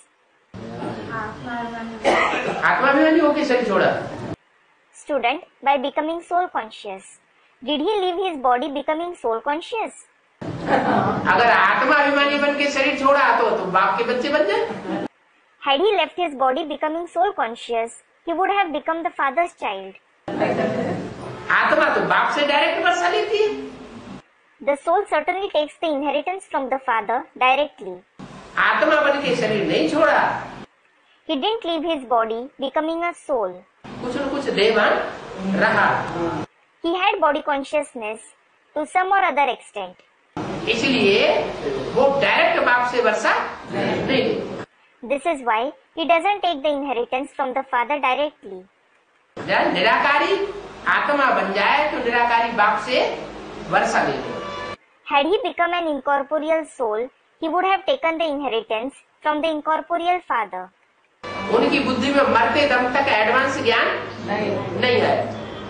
आत्माभिमानी होके शरीर छोड़ा। Student, by becoming soul conscious. Did he leave his body becoming soul conscious? अगर आत्माभिमानी बन के शरीर छोड़ा तो बाप के बच्चे बन जाए। Had he left his body becoming soul conscious, he would have become the father's child. आत्मा तो बाप से डायरेक्ट वर्षा लेती है। The soul certainly takes the inheritance from the father directly. आत्मा बन के शरीर नहीं छोड़ा। He didn't leave his body becoming a soul. कुछ न कुछ देवान रहा। He had body consciousness to some or other extent. इसलिए वो डायरेक्ट बाप से वर्षा नहीं लेती। This is why he doesn't take the inheritance from the father directly. जब निराकारी आत्मा बन जाए तो निराकारी बाप से वर्षा ले ले। Had he become an incorporeal soul, he would have taken the inheritance from the incorporeal father. उनकी बुद्धि में मरते दम तक एडवांस ज्ञान नहीं है।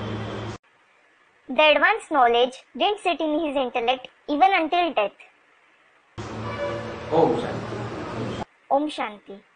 The advanced knowledge didn't sit in his intellect even until death. Om Shanti. Om Shanti.